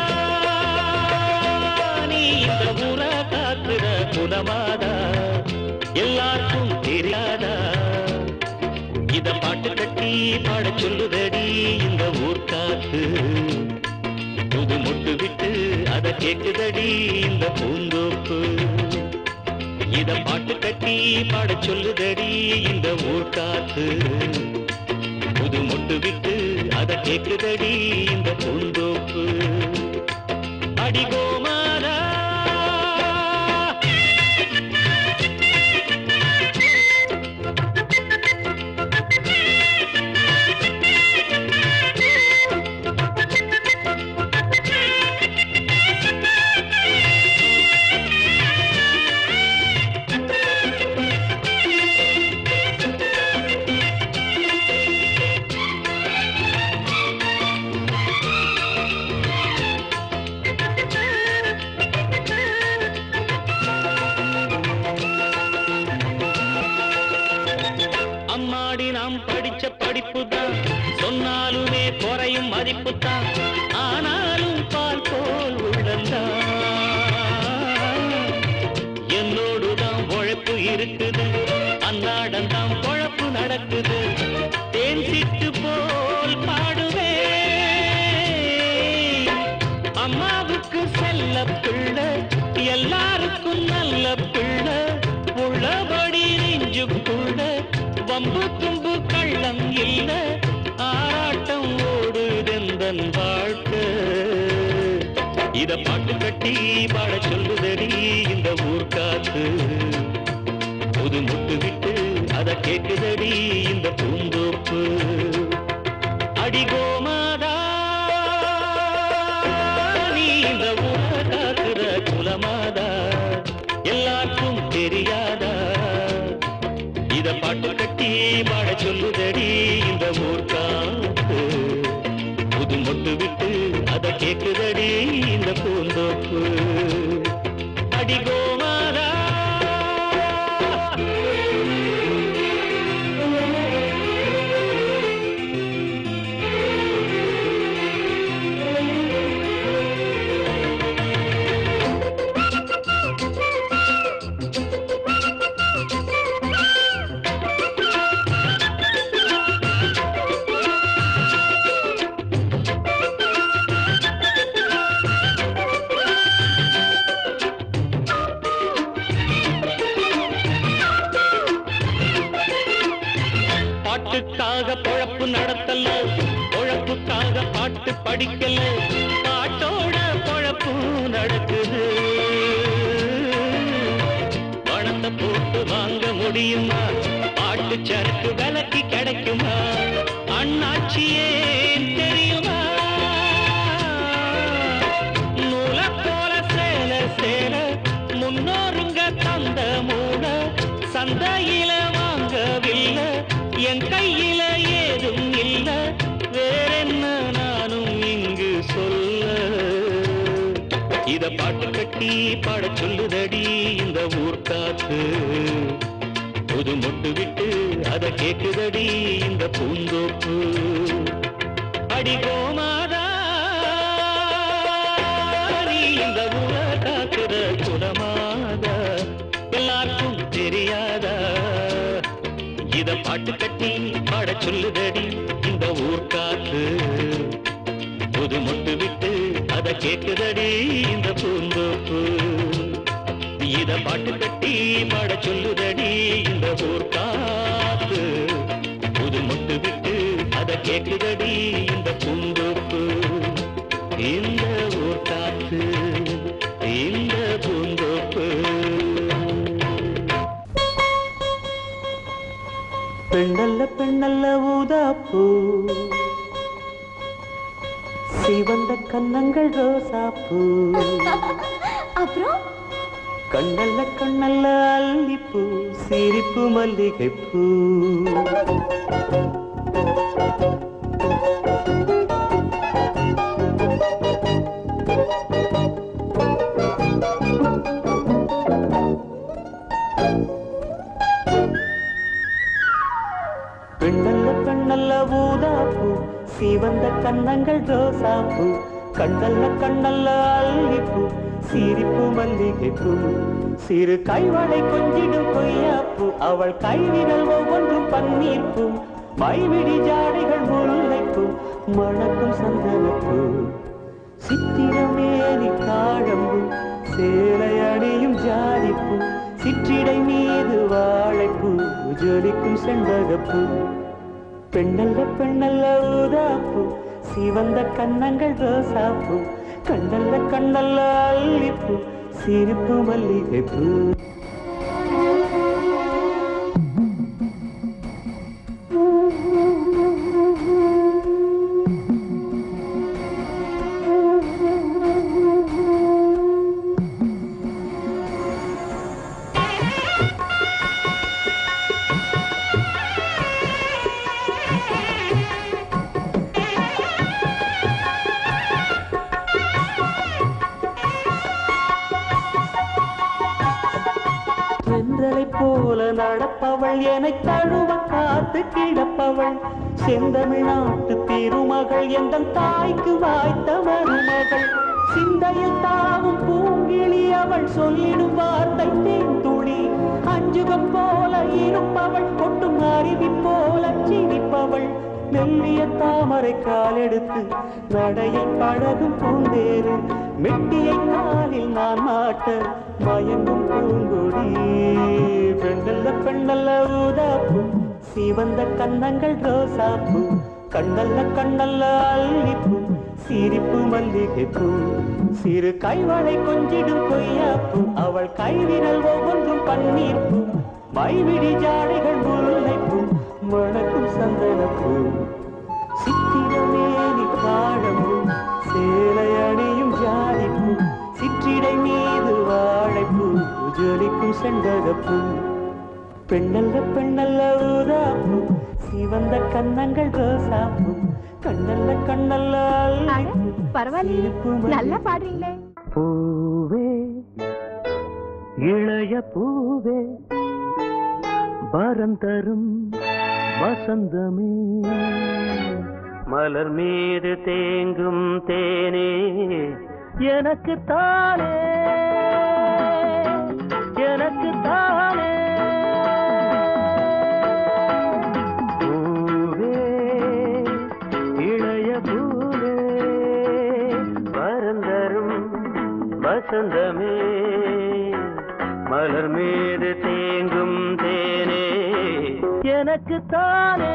நீ இந்த ஊர காக்குற குலமாதா எல்லாருக்கும் தெரியாதா இத பாட்டு கட்டி பாட சொல்லுதடி இந்த ஊர் காத்து புது முட்டு விட்டு அத கேக்குதடி இந்த பூந்தோப்பு இத பாட்டு கட்டி பாட சொல்லுதடி இந்த ஊர் காத்து புது மொட்டு விட்டு அத கேக்குதடி இந்த பூந்தோப்பு அடிகோமாரா சொன்னாலுமே குறையும் மதிப்புத்தான் ஆனாலும் பால் போல் உள்ளந்தான் என்னோடுதான் உழைப்பு இருக்குது அன்னாடம் தான் பொழப்பு நடக்குது தேன் சிட்டு போல் பாடுவேன் இத பாட்டு கட்டி பாட சொல்லுதடி இந்த ஊர் காத்து புது முட்டு விட்டு அத கேக்குதடி இந்த பூந்தோப்பு அடிகோமாதா நீ இந்த ஊரை காக்குற குலமாதா எல்லாருக்கும் தெரியாதா இத பாட்டு கட்டி பாட சொல்லுதடி இந்த ஊர் காத்து புது முட்டு விட்டு அத கேக்குதடி இந்த பூந்தோப்பு அடிகோமாதா பாட்டுக்காக பொழப்பு நடத்தல பொழப்புக்காக பாட்டு படிக்கல பாட்டோட பொழப்பு நடக்குது பணத்தை போட்டு வாங்க முடியுமா பாட்டு சரக்கு விலைக்கு கிடைக்குமா அண்ணாச்சியே தெரியுமா நூல போல சேல சேல முன்னோருங்க தந்த மூட சந்தையில வாங்கவில்லை என் கையில ஏதும் இல்ல வேறென்ன நானும் இங்கு சொல்ல இத பாட்டு கட்டி பாட சொல்லுதடி இந்த ஊர் காத்து புது முட்டு விட்டு அத கேக்குதடி இந்த பூந்தோப்பு அடிகோமாதா நீ இந்த ஊரை காக்குற குலமாதா எல்லாருக்கும் தெரியாதா இத பாட்டு கட்டி பாட சொல்லுதடி இந்த ஊர் காத்து புது முட்டு விட்டு அத கேக்குதடி இந்த பூந்தோப்பு இத பாட்டு கட்டி பாட சொல்லுதடி இந்த ஊர் காத்து புது முட்டு விட்டு அத கேக்குதடி இந்த பூந்தோப்பு இந்த ஊர் காத்து இந்த பூந்தோப்பு பெண்ணல்ல பெண்ணல்ல ஊதாப்பூ சிவந்த கன்னங்கள் ரோசாப்பூ அப்புறம் கண்ணல்ல கண்ணல்ல அல்லிப்பூ சிரிப்பு மல்லிகைப்பூ பெண்ணல்ல பெண்ணல்ல ஊதாப்பூ சிவந்த கன்னங்கள் ரோசாப்பூ கண்ணல்ல கண்ணல்ல அல்லிப்பூ சிரிப்பு மல்லிகைப்பூ சிறு கைவளை கொஞ்சிடும் கொய்யாப்பூ அவள் கைவிரல் ஒவ்வொன்றும் பன்னீர்ப்பூ மைவிடி ஜாடைகள் முல்லைப்பூ மணக்கும் சந்தனப்பூ சித்திரமேனி தாழம்பூ சேலை அணியும் ஜாதிப்பூ சிற்றிடை மீது வாழைப்பூ ஜொலிக்கும் செண்பகப்பூ பெண்ணல்ல பெண்ணல்ல ஊதாப்பூ சிவந்த கன்னங்கள் ரோசாப்பூ கண்ணல்ல கண்ணல்ல அல்லிப்பூ சிரிப்பு மல்லிகைப்பூ போல நடப்பவள் என்னை தழுவ காத்து கிடப்பவள் செந்தமிழ்நாட்டு திருமகள் எந்த தாய்க்கு வாய்த்த மருமகள் சிந்தையில் தாவும் பூங்கிழி அவள் சொல்லிடும் வார்த்தை தேன்துளி அஞ்சுகம் போல இருப்பவள் கொட்டும் அருவி போல சிரிப்பவள் மெல்லிய தாமரை காலெடுத்து நடையை பழகும் பூந்தேரு மெட்டியை காலில் நான் மாட்ட மயங்கும் பூங்கொடி பெண்ணல்ல பெண்ணல்ல ஊதாப்பூ சிவந்த கன்னங்கள் ரோசாப்பூ கண்ணல்ல கண்ணல்ல அல்லிப்பூ சிரிப்பு மல்லிகைப்பூ சிறு கைவளை கொஞ்சிடும் கொய்யாப்பூ அவள் கைவிரல் ஒவ்வொன்றும் பன்னீர்ப்பூ மைவிடி ஜாடைகள் முல்லைப்பூ மணக்கும் சந்தனப்பூ சித்திரமேனி காணப்பூ சேலை அணியும் ஜாதிப்பூ சிற்றிடை மீது வாழைப்பூ ஜொலிக்கும் செண்பகப்பூ பெண்ணல்ல பெண்ணல்ல ஊதாப்பூ சிவந்த கன்னங்கள் ரோசாப்பூ கண்ணல்ல கண்ணல்ல பரவாயில்லையே நல்லா பாடுறீங்களே. பூவே இளைய பூவே வரம் தரும் வசந்தமே மலர் மீது தேங்கும் தேனே எனக்கு தானே எனக்கு தானே பூவே இளைய பூவே வரம் தரும் வசந்தமே மலர் மீது தேங்கும் தேனே எனக்கு தானே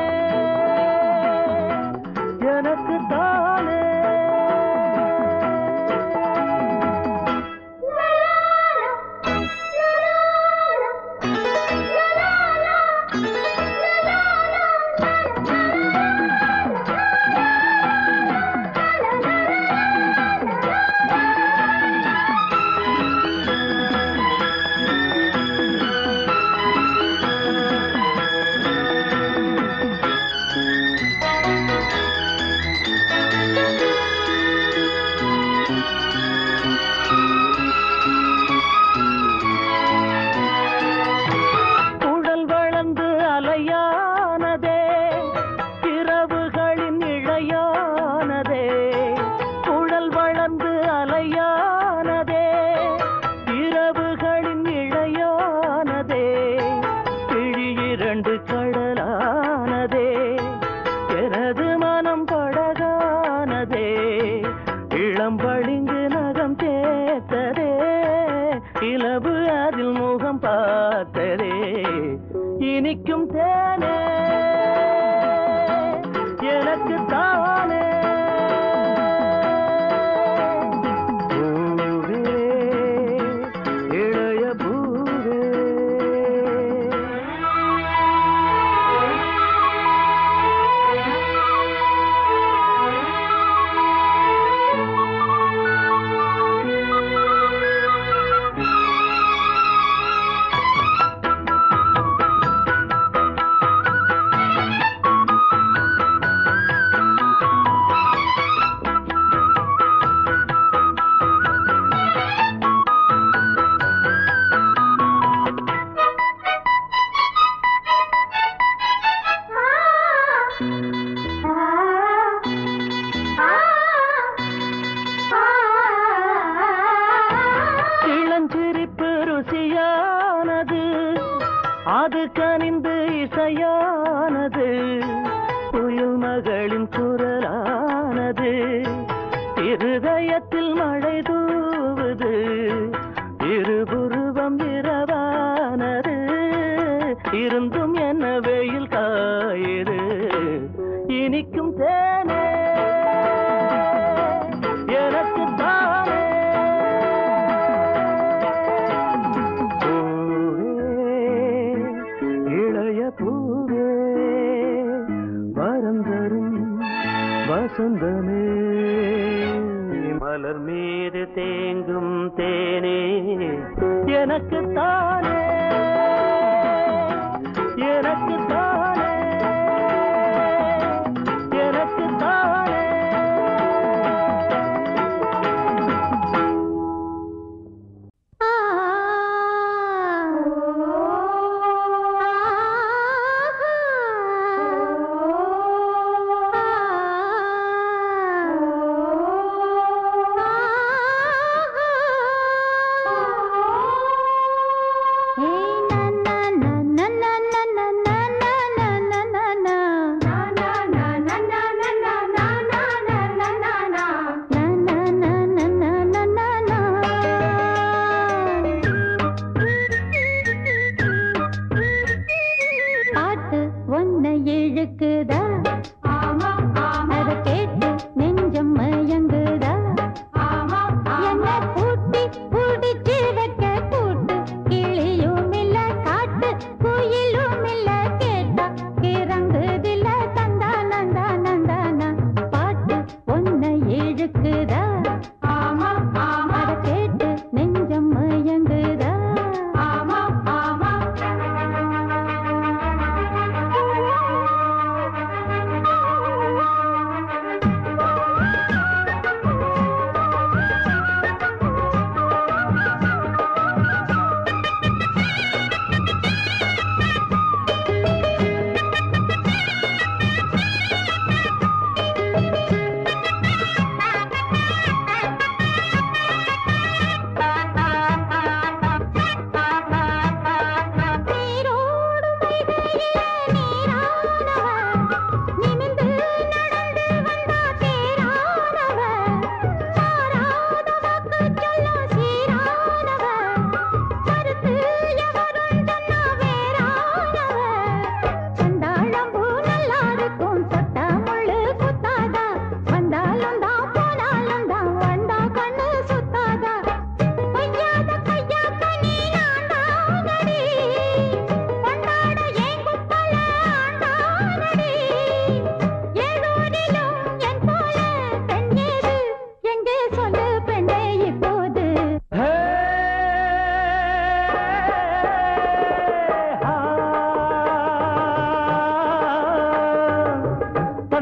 எனக்கு தானே இனிக்கும் தேனே எனக்கு தானே பூவே இளைய பூவே அது கனிந்து இசையானது புயல் மகளின் குரலானது இருதயத்தில் மழை தூவுது இருபுருவம் இரவானது இருந்தும் என்ன வெயில் காயுது இனிக்கும் தேனே எனக்கு தானே பூவே வரம் தரும் வசந்தமே மலர் மீது தேங்கும் தேனே எனக்கு தானே எனக்கு தானே எனக்கு தானே na na na na na na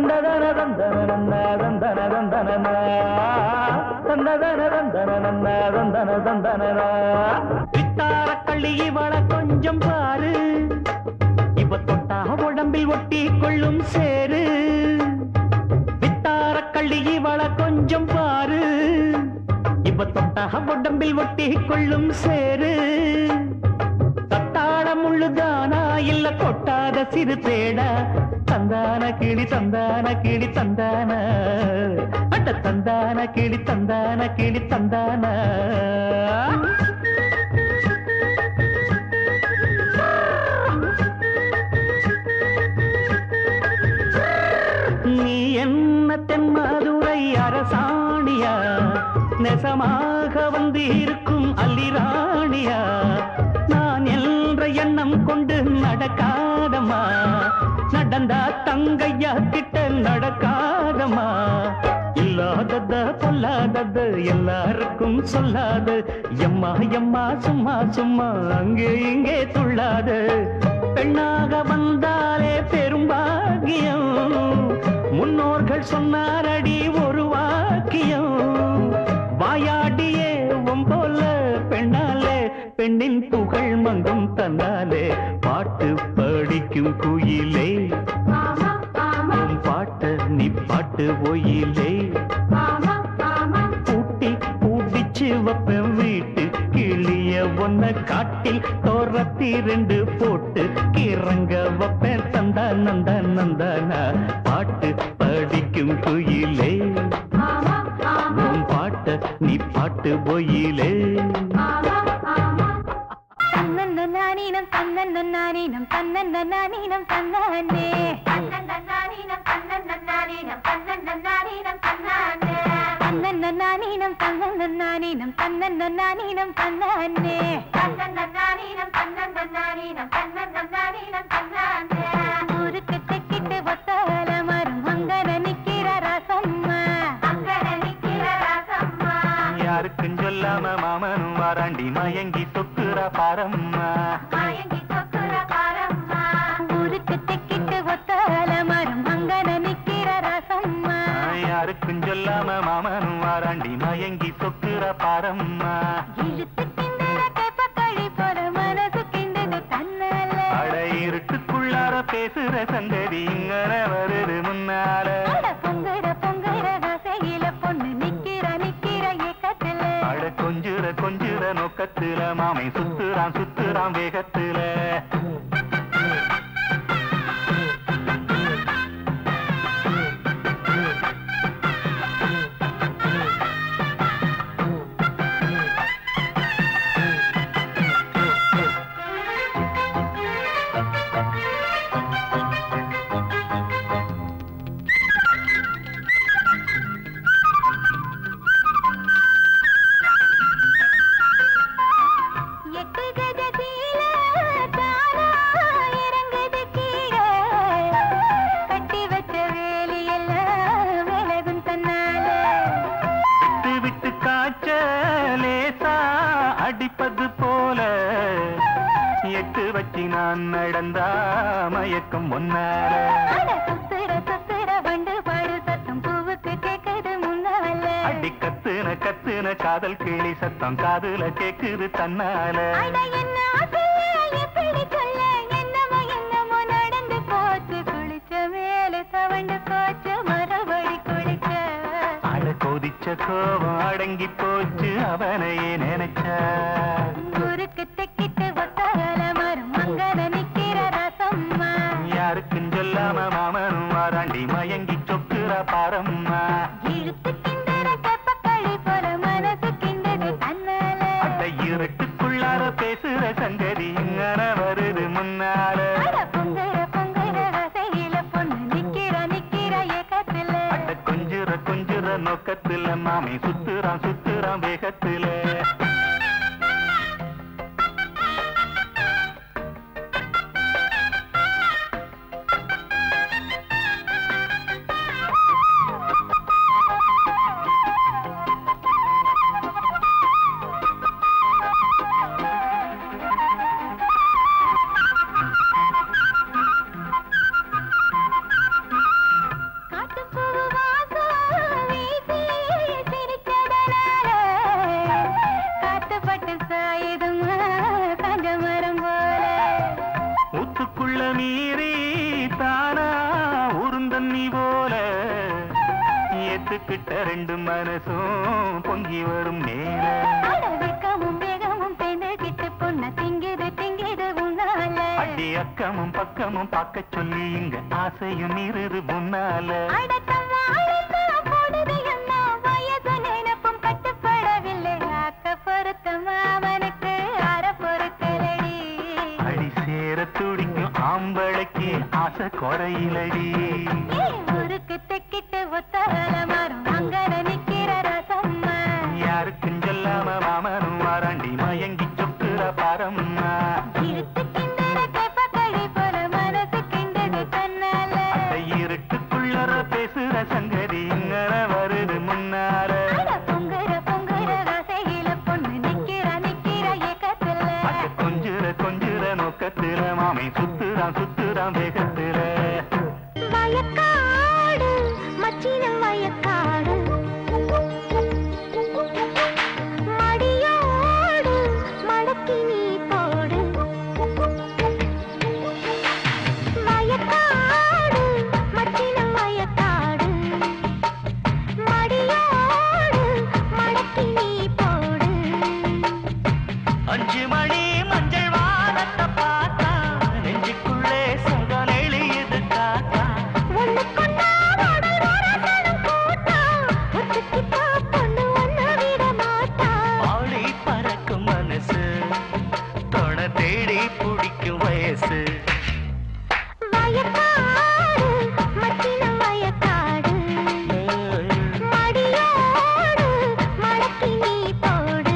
தந்ததன தந்தன தந்தன தந்தன தந்ததன தந்தன தந்தன தந்தன வித்தார கள்ளி இவள கொஞ்சம் பாரு, இவ தொட்டா உடம்பில் ஒட்டி கொள்ளும் சேரு. வித்தார கள்ளி இவள கொஞ்சம் பாரு, இவ தொட்டா உடம்பில் ஒட்டி கொள்ளும் சேரு. தத்தாழ முள்ளுதானா இல்ல கொட்டாத சிறு தேடா, தந்தான கிளி தந்தான கிளி தந்தான அட்ட தந்தான கிளி தந்தான கிளி தந்தான. நீ என்ன தென்மதுரை அரசாணியா, நெசமாக வந்து இருக்கும் அல்லிராணியா, நான் என்ற எண்ணம் கொண்டு நடக்காதம்மா, நடந்தா தங்கையா கிட்ட நடக்காதம்மா. இல்லாதத பொல்லாதது எல்லாருக்கும் சொல்லாது, எம்மா எம்மா சும்மா சும்மா அங்கே இங்கே துள்ளாது. பெண்ணாக வந்தாலே பெரும்பாகியம், முன்னோர்கள் சொன்னாரடி ஒரு வாக்கியம். வாயாடியே போல பெண்ணாலே பெண்ணின் புகழ் மங்கும் தன்னாலே. பாட்டு படிக்கும் குயிலே பாட்ட நீ பாட்டு ஒயிலே, பூட்டி பூட்டிச்சு வப்பேன் வீட்டு கிளிய ஒன்ன காட்டில் தோரத்தி ரெண்டு போட்டு கிறங்க வப்பேன் தந்தா நந்தா நந்தானா. பாட்டு படிக்கும் குயிலே பாட்ட நீ பாட்டு ஒயிலே. தன்னன்னானீனம் தன்னன்னானீனம் தன்னன்னானீனம் தன்னானே, தன்னன்னானீனம் தன்னன்னானீனம் தன்னன்னானீனம் தன்னானே, தன்னன்னானீனம் தன்னன்னானீனம் தன்னன்னானீனம் தன்னானே, தன்னன்னானீனம் தன்னன்னானீனம் தன்னன்னானீனம் தன்னானே. ஊருக்கு தெக்கிட்டு ஒத்தால மரம் அங்கன நிக்கிற ராசம்மா, அங்கன நிக்கிற ராசம்மா. யாருக்கும் சொல்லாம மாமனும் வாராண்டி மயங்கி சொக்குற பாரம்மா, மயங்கி சொக்குற பாரம்மா. ஊருக்கு தெக்கிட்டு ஒத்தால மரம் அங்கன நிக்கிற ராசம்மா, யாருக்கும் சொல்லாம மாமனும் வாராண்டி மயங்கி சொக்குற பாரம்மா. இழுத்து கிண்டற கேப்பக்களி போல மனசு கிண்டது தன்னால. அட இருட்டுக்குள்ளார பேசுற சங்கதி இங்கன வருது முன்னால. அட பொங்குற பொங்குற ஆசையில பொண்ணு நிக்கிற நிக்கிற ஏக்கத்துல. அட கொஞ்சுற கொஞ்சுற நோக்கத்துல மாமை சுத்துறான் சுத்துறான் வேகத்துல. எட்டு கஜசீல தானா இறங்குது கீழே, கட்டி வச்ச வேலியெல்லாம் விலகும் தன்னால. விட்டு விட்டு காய்ச்ச லேசா அடிப்பது போல, எட்டு வச்சு நான் நடந்தா மயக்கம் ஒன்னால. அட சுத்துற சுத்துற வண்டு பாடு சத்தம் பூவுக்கு கேக்குது முன்னால. அடி கத்துன கத்துன காதல் கிளி சத்தம் காதுல கேக்குது தன்னால. அட என்ன ஆசைய எப்படி சொல்ல, என்னமோ என்னமோ நடந்து போச்சு. குளிச்ச மேல தவண்டு போச்சு மறுபடி குளிச்ச. அட கொதிச்ச கோபம் அடங்கி போச்சு அவனையே நினைச்ச. ஊருக்கு தெக்கிட்டு ஒத்தால மரம் அங்கன நிக்கிற ராசம்மா, யாருக்கும் சொல்லாம மாமனும் வாராண்டி மயங்கி சொக்குற பாரம்மா. இழுத்து கிண்டற கேப்பக்களி போல மனசு கிண்டது தன்னால. அட இருட்டுக்குள்ளார பேசுற சங்கதி இங்கன வருது முன்னால. அட பொங்குற பொங்குற ஆசையில பொண்ணு நிக்கிற நிக்கிற ஏக்கத்துல. அட கொஞ்சுற கொஞ்சுற நோக்கத்துல மாமை சுத்துறான் சுத்துறான் வேகத்துல. காத்து தண்ணி போல ஏத்துக்கிட்ட ரெண்டு மனசும் பொங்கி வரும் மேல வெக்கமும் வேகமும் பெண்ணுகிட்டு பொண்ண திங்கிது திங்கிது உன்னால அடி அக்கமும் பக்கமும் பார்க்க சொல்லி இங்க ஆசையும் இருது முன்னால அடக்கம்மா அழக்கம் போடுது என்ன வயது நினைப்பும் கட்டுப்படவில்லை ஆக்க பொருத்தமா அவனுக்கு அற பொருத்தலடி அடி சேர துடிக்கும் ஆம்பளைக்கு ஆசை குறையிலடி ஊருக்கு தெக்கிட்டு ஒத்தல மரம் அங்கன நிக்கிற ரசம்மா யாருக்கும் சொல்லாம மாமனும் வாராண்டி மயங்கி சொக்குற பாரம்மா இருட்டு கிண்டற கேப்பக்கழி போல மனசு கிண்டது தன்னால இருட்டுக்குள்ளற பேசுற சங்கதி இங்கன வருது முன்னால பொங்குற பொங்குற ரசையில பொண்ணு நிக்கிற நிக்கிற ஏக்கத்துல கொஞ்சுற கொஞ்சுற நோக்கத்துல மாமை சுத்துறான் சுத்துறான் வேகத்துல வயக்காடு மச்சினம் வயக்காடு மடியோடு மடக்கி நீ போடு வயக்காடு மச்சினம் வயக்காடு மடியோடு மடக்கி நீ போடு அஞ்சு மணி மஞ்சள் வானத்தை பார்த்தா நெஞ்சுக்குள்ளே சுகம் எழுது காத்தா ஒண்ணு கொண்டா உடல் வரசனம் கூட்டா ஒத்துக்கிட்டா பொண்ணு ஒண்ணு விட மாட்டா ஆடி பறக்கும் மனசு தொண தேடி பிடிக்கும் வயசு வயக்காடு மச்சினம் வயக்காடு மடியோடு மடக்கி நீ போடு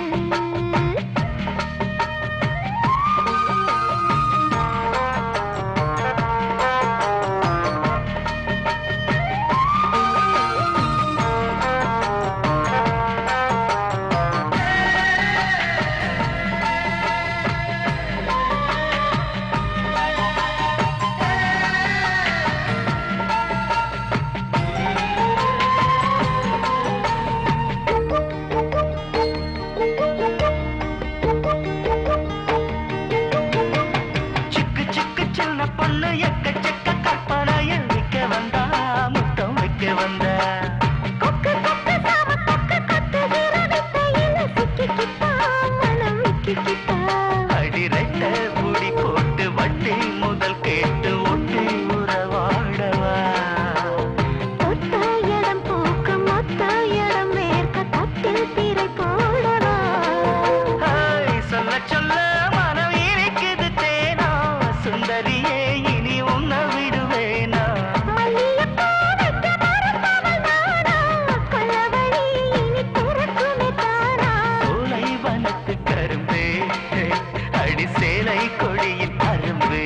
சிக்கு சிக்கு சின்ன பொண்ணு எக்கச்சக்க கற்பனையில் விற்க வந்தா முத்தம் வைக்க வந்தா கொக்கு கொக்கு சாம கொக்கு கொத்துகிற வித்தையில சிக்கிக்கிட்டா மனம் விக்கிக்கிட்டா அடி ரெட்ட புடி போட்டு வட்டி முதல் கேட்டு ஒட்டி உறவாடவா ஒத்த இடம் பூக்கு மொத்த இடம் மேற்க தட்டில் திரை போடவா ஹாய், சொல்ல சொல்ல மனம் இருக்குது தேனா சுந்தரியே இனி உன்னை விடுவேனா மல்லியப்பூ வைக்க மறந்தவள் நானா கொல்லவழி இனி திறக்குமே தானா சோலை வனத்து கரும்பே அடி சேலை கொடியின் அரும்பு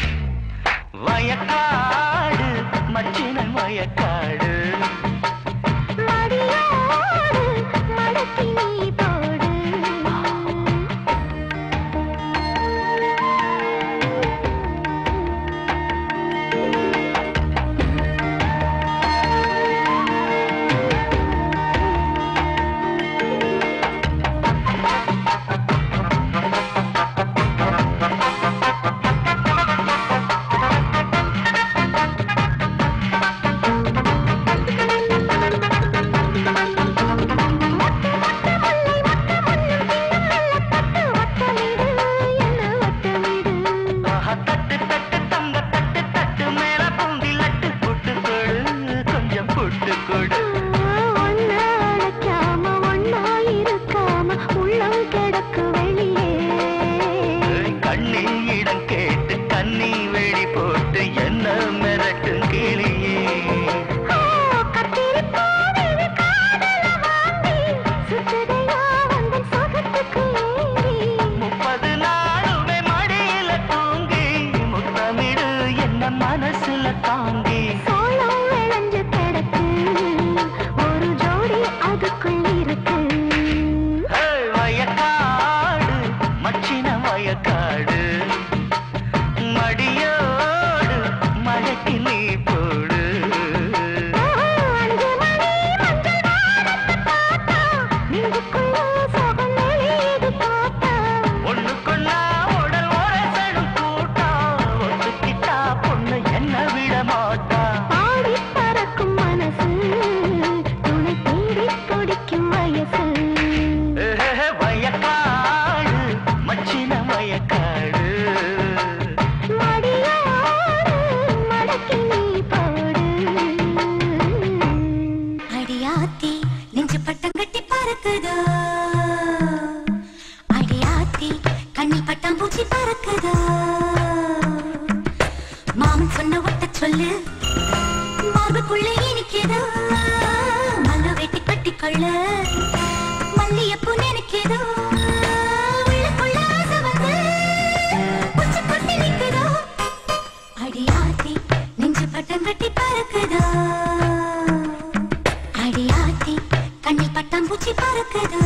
வயக்காடு மச்சினன் வயக்காடு மடியோடு மடக்கி நீ போடு கட்டிக்கொள்ள மல்லியப்பூ நினைக்கிறதோ உள்ளுக்குள்ள ஆசை வந்து பூச்சி கொட்டி நிற்குதோ அடியாத்தி நெஞ்சு பட்டம் கட்டி பறக்குதோ அடியாத்தி கண்ணில் பட்டம் பூச்சி பறக்குதோ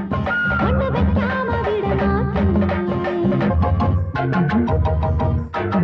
Thank you.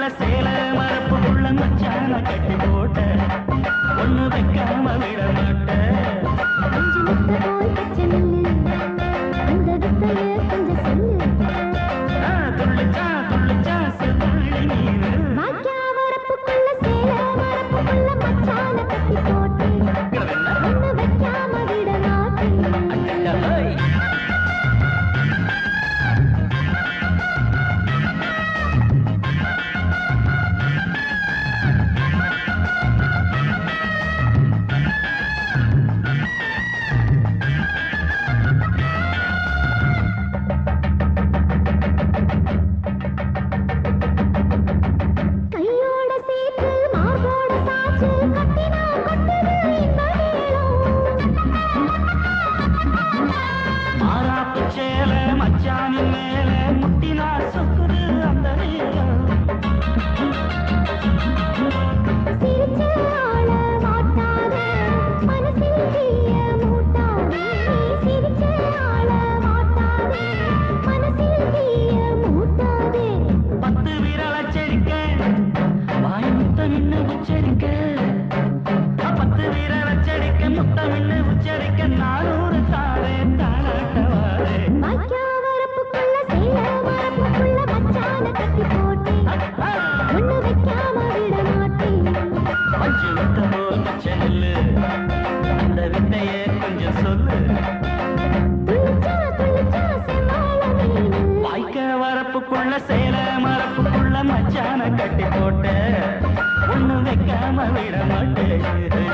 மரப்புக்குள்ள சேல மரப்புக்குள்ள மச்சான கட்டி போட்ட ஒண்ணு வைக்காம விட மாட்டேன். அஞ்சு முட்டை போல் பச்சை நெல்லு அந்த வித்தைய கொஞ்சம் சொல்லு. துள்ளிச்சா துள்ளிச்சா செவ்வாழை நீரு வாக்கியா வரப்புக்குள்ள சேல மரப்புக்குள்ள மச்சான கட்டி போட்டு ஒண்ணு வைக்காம விட மாட்டேன். சேல மரப்புக்குள்ள மச்சான கட்டி போட்ட ஒண்ணு வைக்காம விட மாட்டேன்.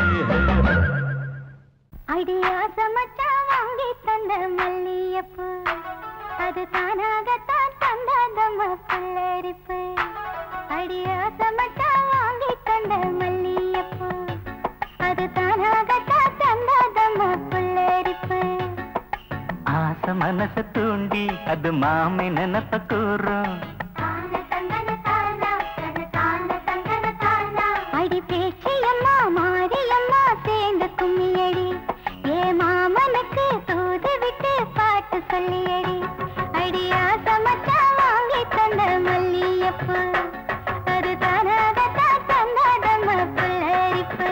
அடியாச மச்சான் வாங்கி தந்த மல்லியப்பு அது தானாகத்தான் தந்தாதம்ம புல்லரிப்பு. அடியாச மச்சான் வாங்கி தந்த மல்லியப்பு அது தானாகத்தான் தந்தாதம்ம புல்லரிப்பு. ஆசை மனச தூண்டி அது மாமை நினைப்ப கூறும். அடி பேச்சியம்மா மாரியம்மா சேர்ந்து கும்மியடி ஏ மாமனுக்கு தூது விட்டு பாட்டு சொல்லியடி. அடியாச மச்சான் வாங்கி தந்த மல்லியப்பு அது தானாகத்தான் தந்தாதம்ம புல்லரிப்பு.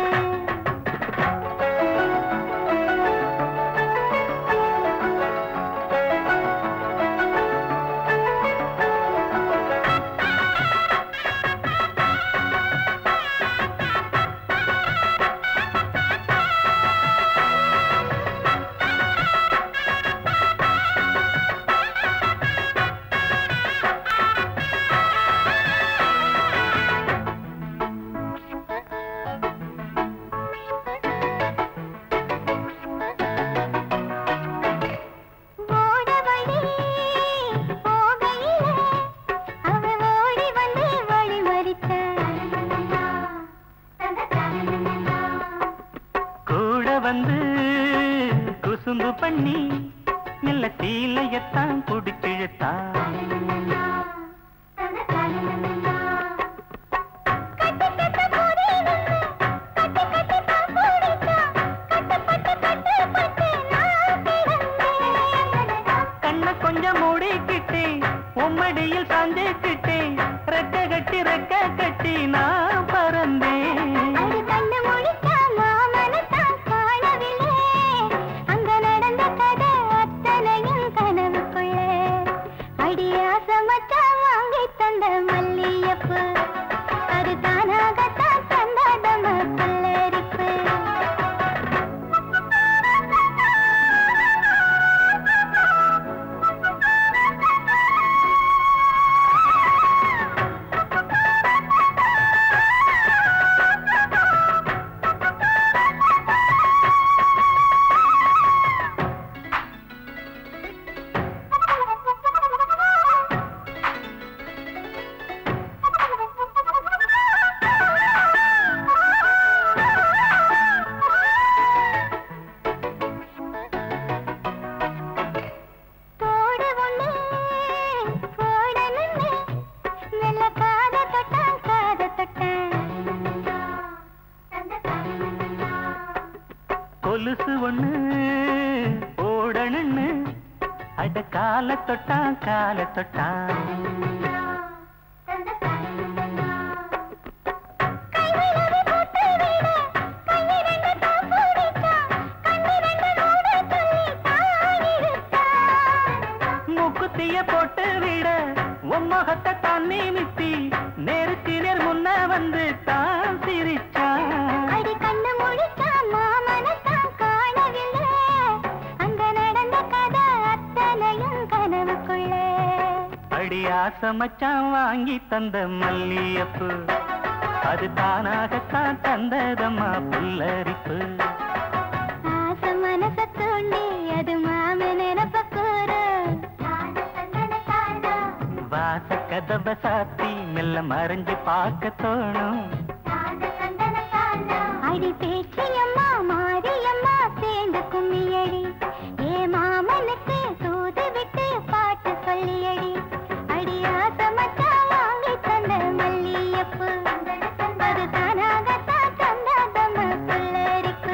குசும்பு பண்ணி நல்ல தீலையத்தான் குடிச்சிழுத்தா. கண்ண கொஞ்சம் மூடிக்கிட்டு உம்மடியில் சாஞ்சிக்கிட்டு ரெக்க கட்டி ரெக்க கட்டி நான் பறந்தேன். மல்லியப்பு அது தானாகத்தான் தந்தாதம்ம புல்லரிப்பு. கொலுசு ஒண்ணு ஓடணுன்னு அட கால தொட்டா கால தொட்டா மல்லிய போட்டு விட உம்மகத்தை தான் நிமித்தி நேருக்கு நேர் முன்ன வந்து தான் சிரிச்சா. அடி கண்ணு முழிச்சா மாமனத்தான் காணவில்லை, அங்க நடந்த கதை அத்தனையும் கனவுக்குள்ளே. அடி ஆசை மச்சான் வாங்கி தந்த மல்லியப்பு அது தானாகத்தான் தந்ததம்மா புல்லரிப்பு. ஆசை மனச தூண்டி அது மாம நினைப்ப கூற வாச கதவை சாத்தி மெல்ல மறைஞ்சு பார்க்க தோணும். அடி பேச்சியம்மா மாரியம்மா சேர்ந்து கும்மியடி, ஏ மாமனுக்கு தூது விட்டு பாட்டு சொல்லியடி. அடி ஆசை மச்சான் வாங்கி தந்த மல்லியப்பு அது தானாகத்தான் தந்ததம்மா புல்லரிப்பு.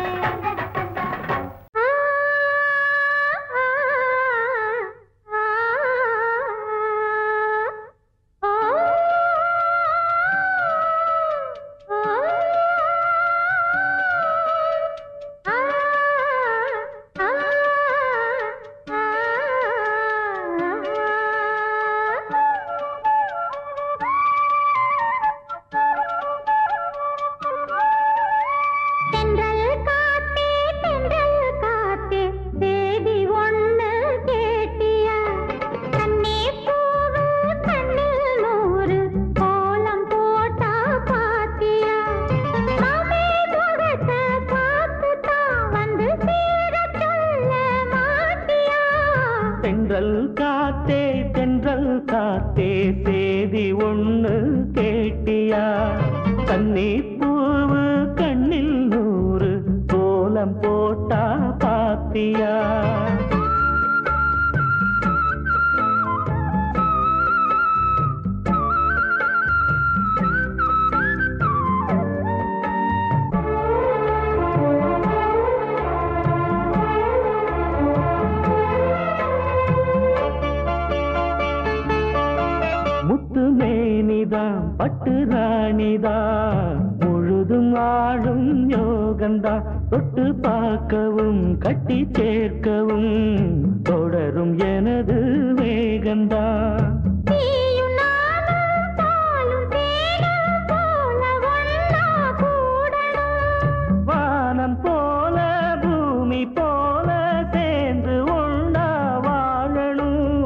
தென்றல் காத்தே தென்றல் காத்தே சேதி ஒண்ணு கேட்டியா, கண்ணே பூவு கண்ணில் நூறு கோலம் போட்டா பாத்தியா. முத்து மேனிதான் பட்டு ராணிதான் முழுதும் ஆளும் யோகந்தா, தொட்டு பார்க்கவும் கட்டி சேர்க்கவும் தொடரும் எனது வேகந்தா. வானம் போல பூமி போல சேர்ந்து ஒண்ணா வாழணும்.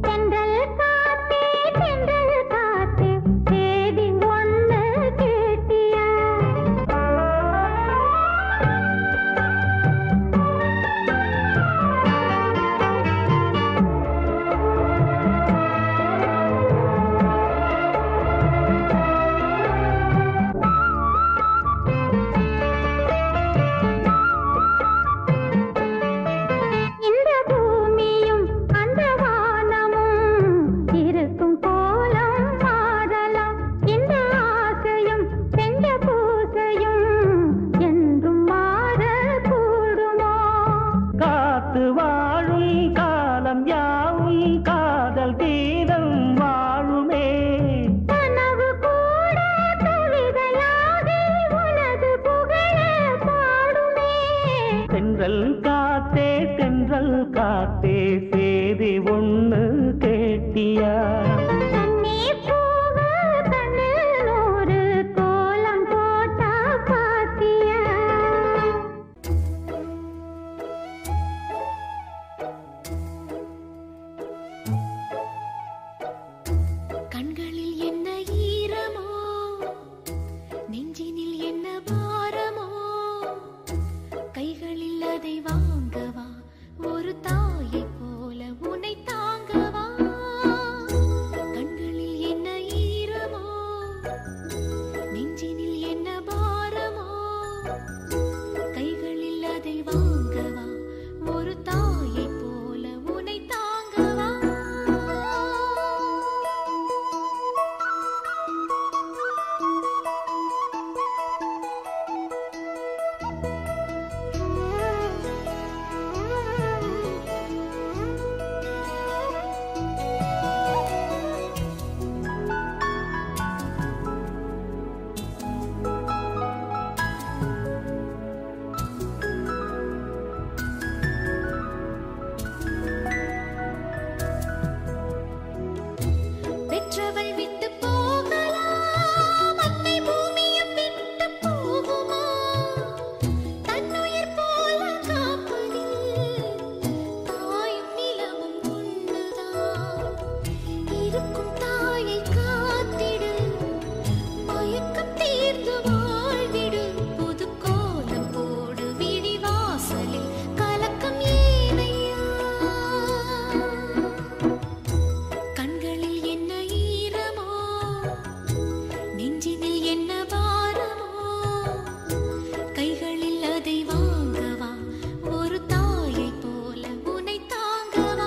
தென்றல் காத்தே தென்றல் காத்தே சேதி ஒண்ணு கேட்டியா, கண்களில் என்ன ஈரமோ நெஞ்சினில் என்ன பாரமோ, கைகளில் அதை வாங்கவா ஒரு தாயை போல உன்னை தாங்கவா. இருக்கும் தாயை காத்திடு மயக்கம் தீர்ந்து வாழ்விடு புது கோலம் போடு விழி வாசலில் கலக்கம் ஏனையா கண்களில் என்ன ஈரமோ நெஞ்சினில் என்ன பாரமோ கைகளில் அதை வாங்கவா ஒரு தாயை போல உன்னை தாங்கவா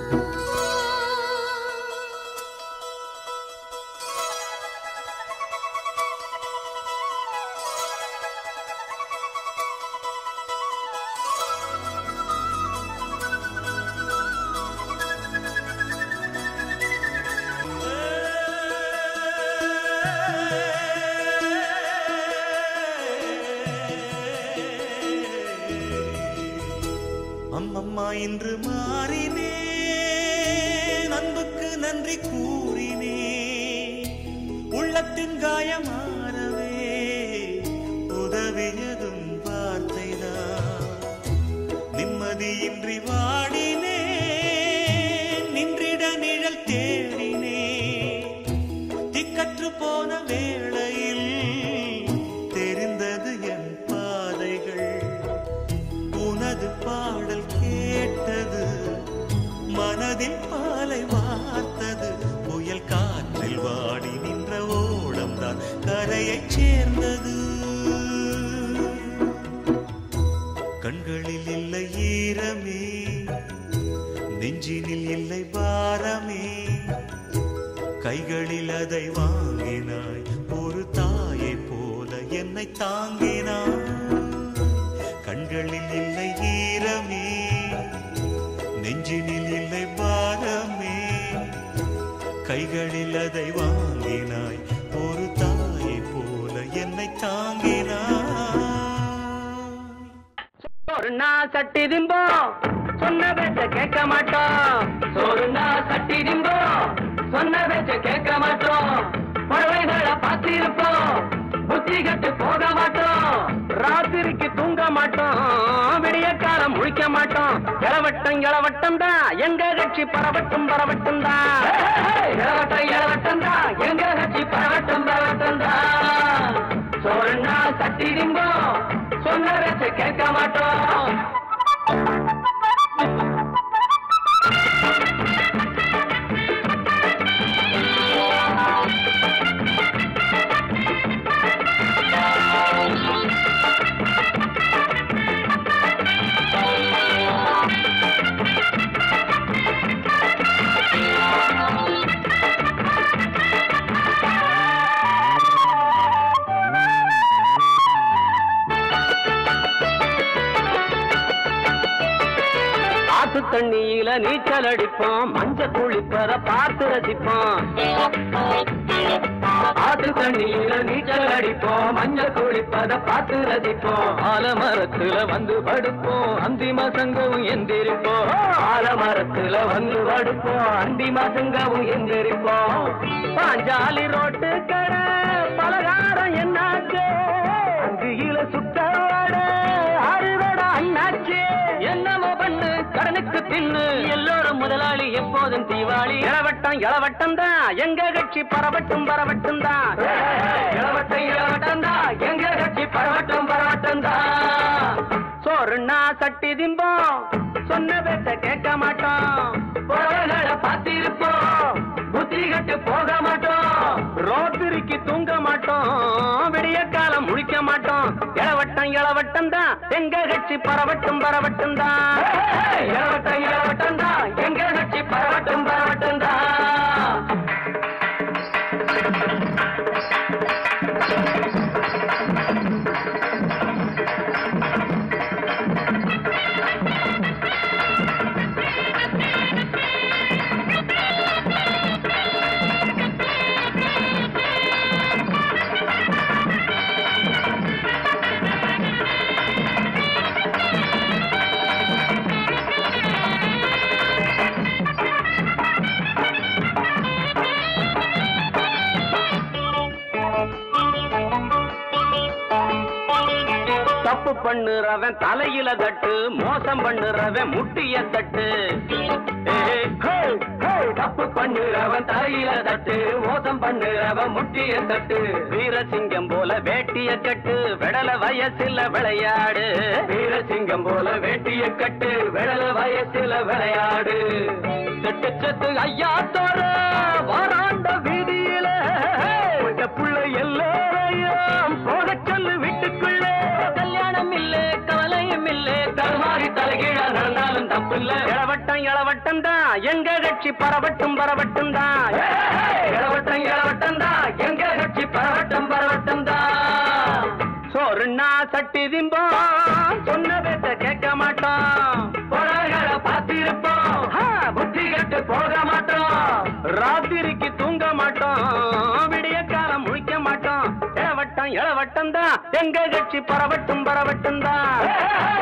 அம்மம்மா இன்று மாறினே அன்புக்கு நன்றி கூறினே உள்ளத்தின் காயமாறவே உதவியதும் வார்த்தைதான் நிம்மதியின்றி வாடினே நின்றிட நிழல் தேடினே திக்கற்று போன வேளையில் தெரிந்தது என் பாதைகள் உனது பாடல் கேட்டது மனதில் பாலை வார்த்தது புயல் காற்றில் வாடி நின்ற ஓடம்தான் கரையைச் சேர்ந்தது கண்களில் இல்லை ஈரமே நெஞ்சினில் இல்லை பாரமே கைகளில் அதை வாங்கினாய் ஒரு தாயை போல என்னை தாங்கினாய் கண்களில் இல்லை ஈரமே நெஞ்சினில் இல்லை பாரமே கைகளில் அதை வாங்கினாய் ஒரு தாயை போல என்னை தாங்கினாய் சோறுனா சட்டி திம்போ சொன்ன பேச்ச கேட்க மாட்டோம் சோறுனா சட்டி திம்போ சொன்ன பேச்ச கேட்க மாட்டோம் பறவைகளை பார்த்திருப்போம் புத்தி கட்டு போக மாட்டோம் ராத்திரிக்கு தூங்க மாட்டோம் விடிய காலம் முழிக்க மாட்டோம் இளவட்டம் இளவட்டம் தான் எங்க கட்சி பரவட்டும் பரவட்டும் தான் இளவட்டம் இளவட்டம் தான் எங்க கட்சி பரவட்டும் பரவட்டும் தான் சோறுனா சட்டி திம்போ சொன்ன பேச்ச கேட்க மாட்டோம் தண்ணியில நீச்சல் அடிப்போம் மஞ்ச குளிப்பத பார்த்து ரசிப்போம் ஆத்து தண்ணியில நீச்சல் அடிப்போம் மஞ்ச குளிப்பத பார்த்து ரசிப்போம் ஆலமரத்துல வந்து படுப்போம் அந்தி மசங்கவும் எந்திரிப்போம் ஆலமரத்துல வந்து படுப்போம் அந்தி மசங்கவும் எந்திரிப்போம் பாஞ்சாலி ரோட்டு கடை பலகாரம் என்னாச்சு அங்கியில சுட்டவாட அறுவடை அண்ணாச்சு என்னமோ பண்ணு கடனுக்கு தின்னு எல்லோரும் முதலாளி எப்போதும் தீவாளி இளவட்டம் இளவட்டம் தான் எங்க கட்சி பரவட்டும் பரவட்டும் தான் இளவட்டம் இளவட்டம் தான் எங்க கட்சி பரவட்டும் பரவட்டும் தான் சோறுனா சட்டி திம்போம் சொன்ன பேச்ச கேட்க மாட்டோம் புறவைகளை பார்த்திருப்போம் புத்தி கட்டு போக மாட்டோம் ரோத்திரிக்கு தூங்க மாட்டோம் விடிய காலம் முழிக்க மாட்டோம் இளவட்டம் இளவட்டம் தான் எங்க கட்சி பரவட்டும் பரவட்டும் தான் இளவட்டம் இளவட்டம் தான் எங்க கட்சி பரவட்டும் பரவட்டும் தான் தப்பு பண்ணுறவன் தலையில தட்டு மோசம் பண்ணுறவன் முட்டிய தட்டு தப்பு பண்ணுறவன் தலையில தட்டு மோசம் பண்ணுறவன் முட்டிய தட்டு வீரசிங்கம் போல வேட்டிய கட்டு விடல வயசுல விளையாடு வீரசிங்கம் போல வேட்டிய கட்டு விடல வயசுல விளையாடு செட்டு செட்டு ஐயா தோற வாராண்ட வீதியில புள்ள எல்லாரையும் போக சொல்லு வீட்டுக்குள்ள கல்யாணம் இல்லே கவலையும் இல்லே தருமாறி தலைகீழ நடந்தாலும் தப்பு இல்ல இளவட்டம் இளவட்டம் தான் எங்க கட்சி பரவட்டும் பரவட்டும் தான் இளவட்டம் இளவட்டம் தான் எங்க கட்சி பரவட்டும் பரவட்டும் தான் சோறுன்னா சட்டி திம்போம் சொன்ன பேச்ச கேட்க மாட்டோம் பொறாகளை பார்த்திருப்போம் புத்தி கட்டு போக மாட்டோம் ராத்திரிக்கு தூங்க மாட்டோம் விடிய காலம் முழிக்க மாட்டோம் இளவட்டம் இளவட்டம் தான் எங்க கட்சி பரவட்டும் பரவட்டும் தான்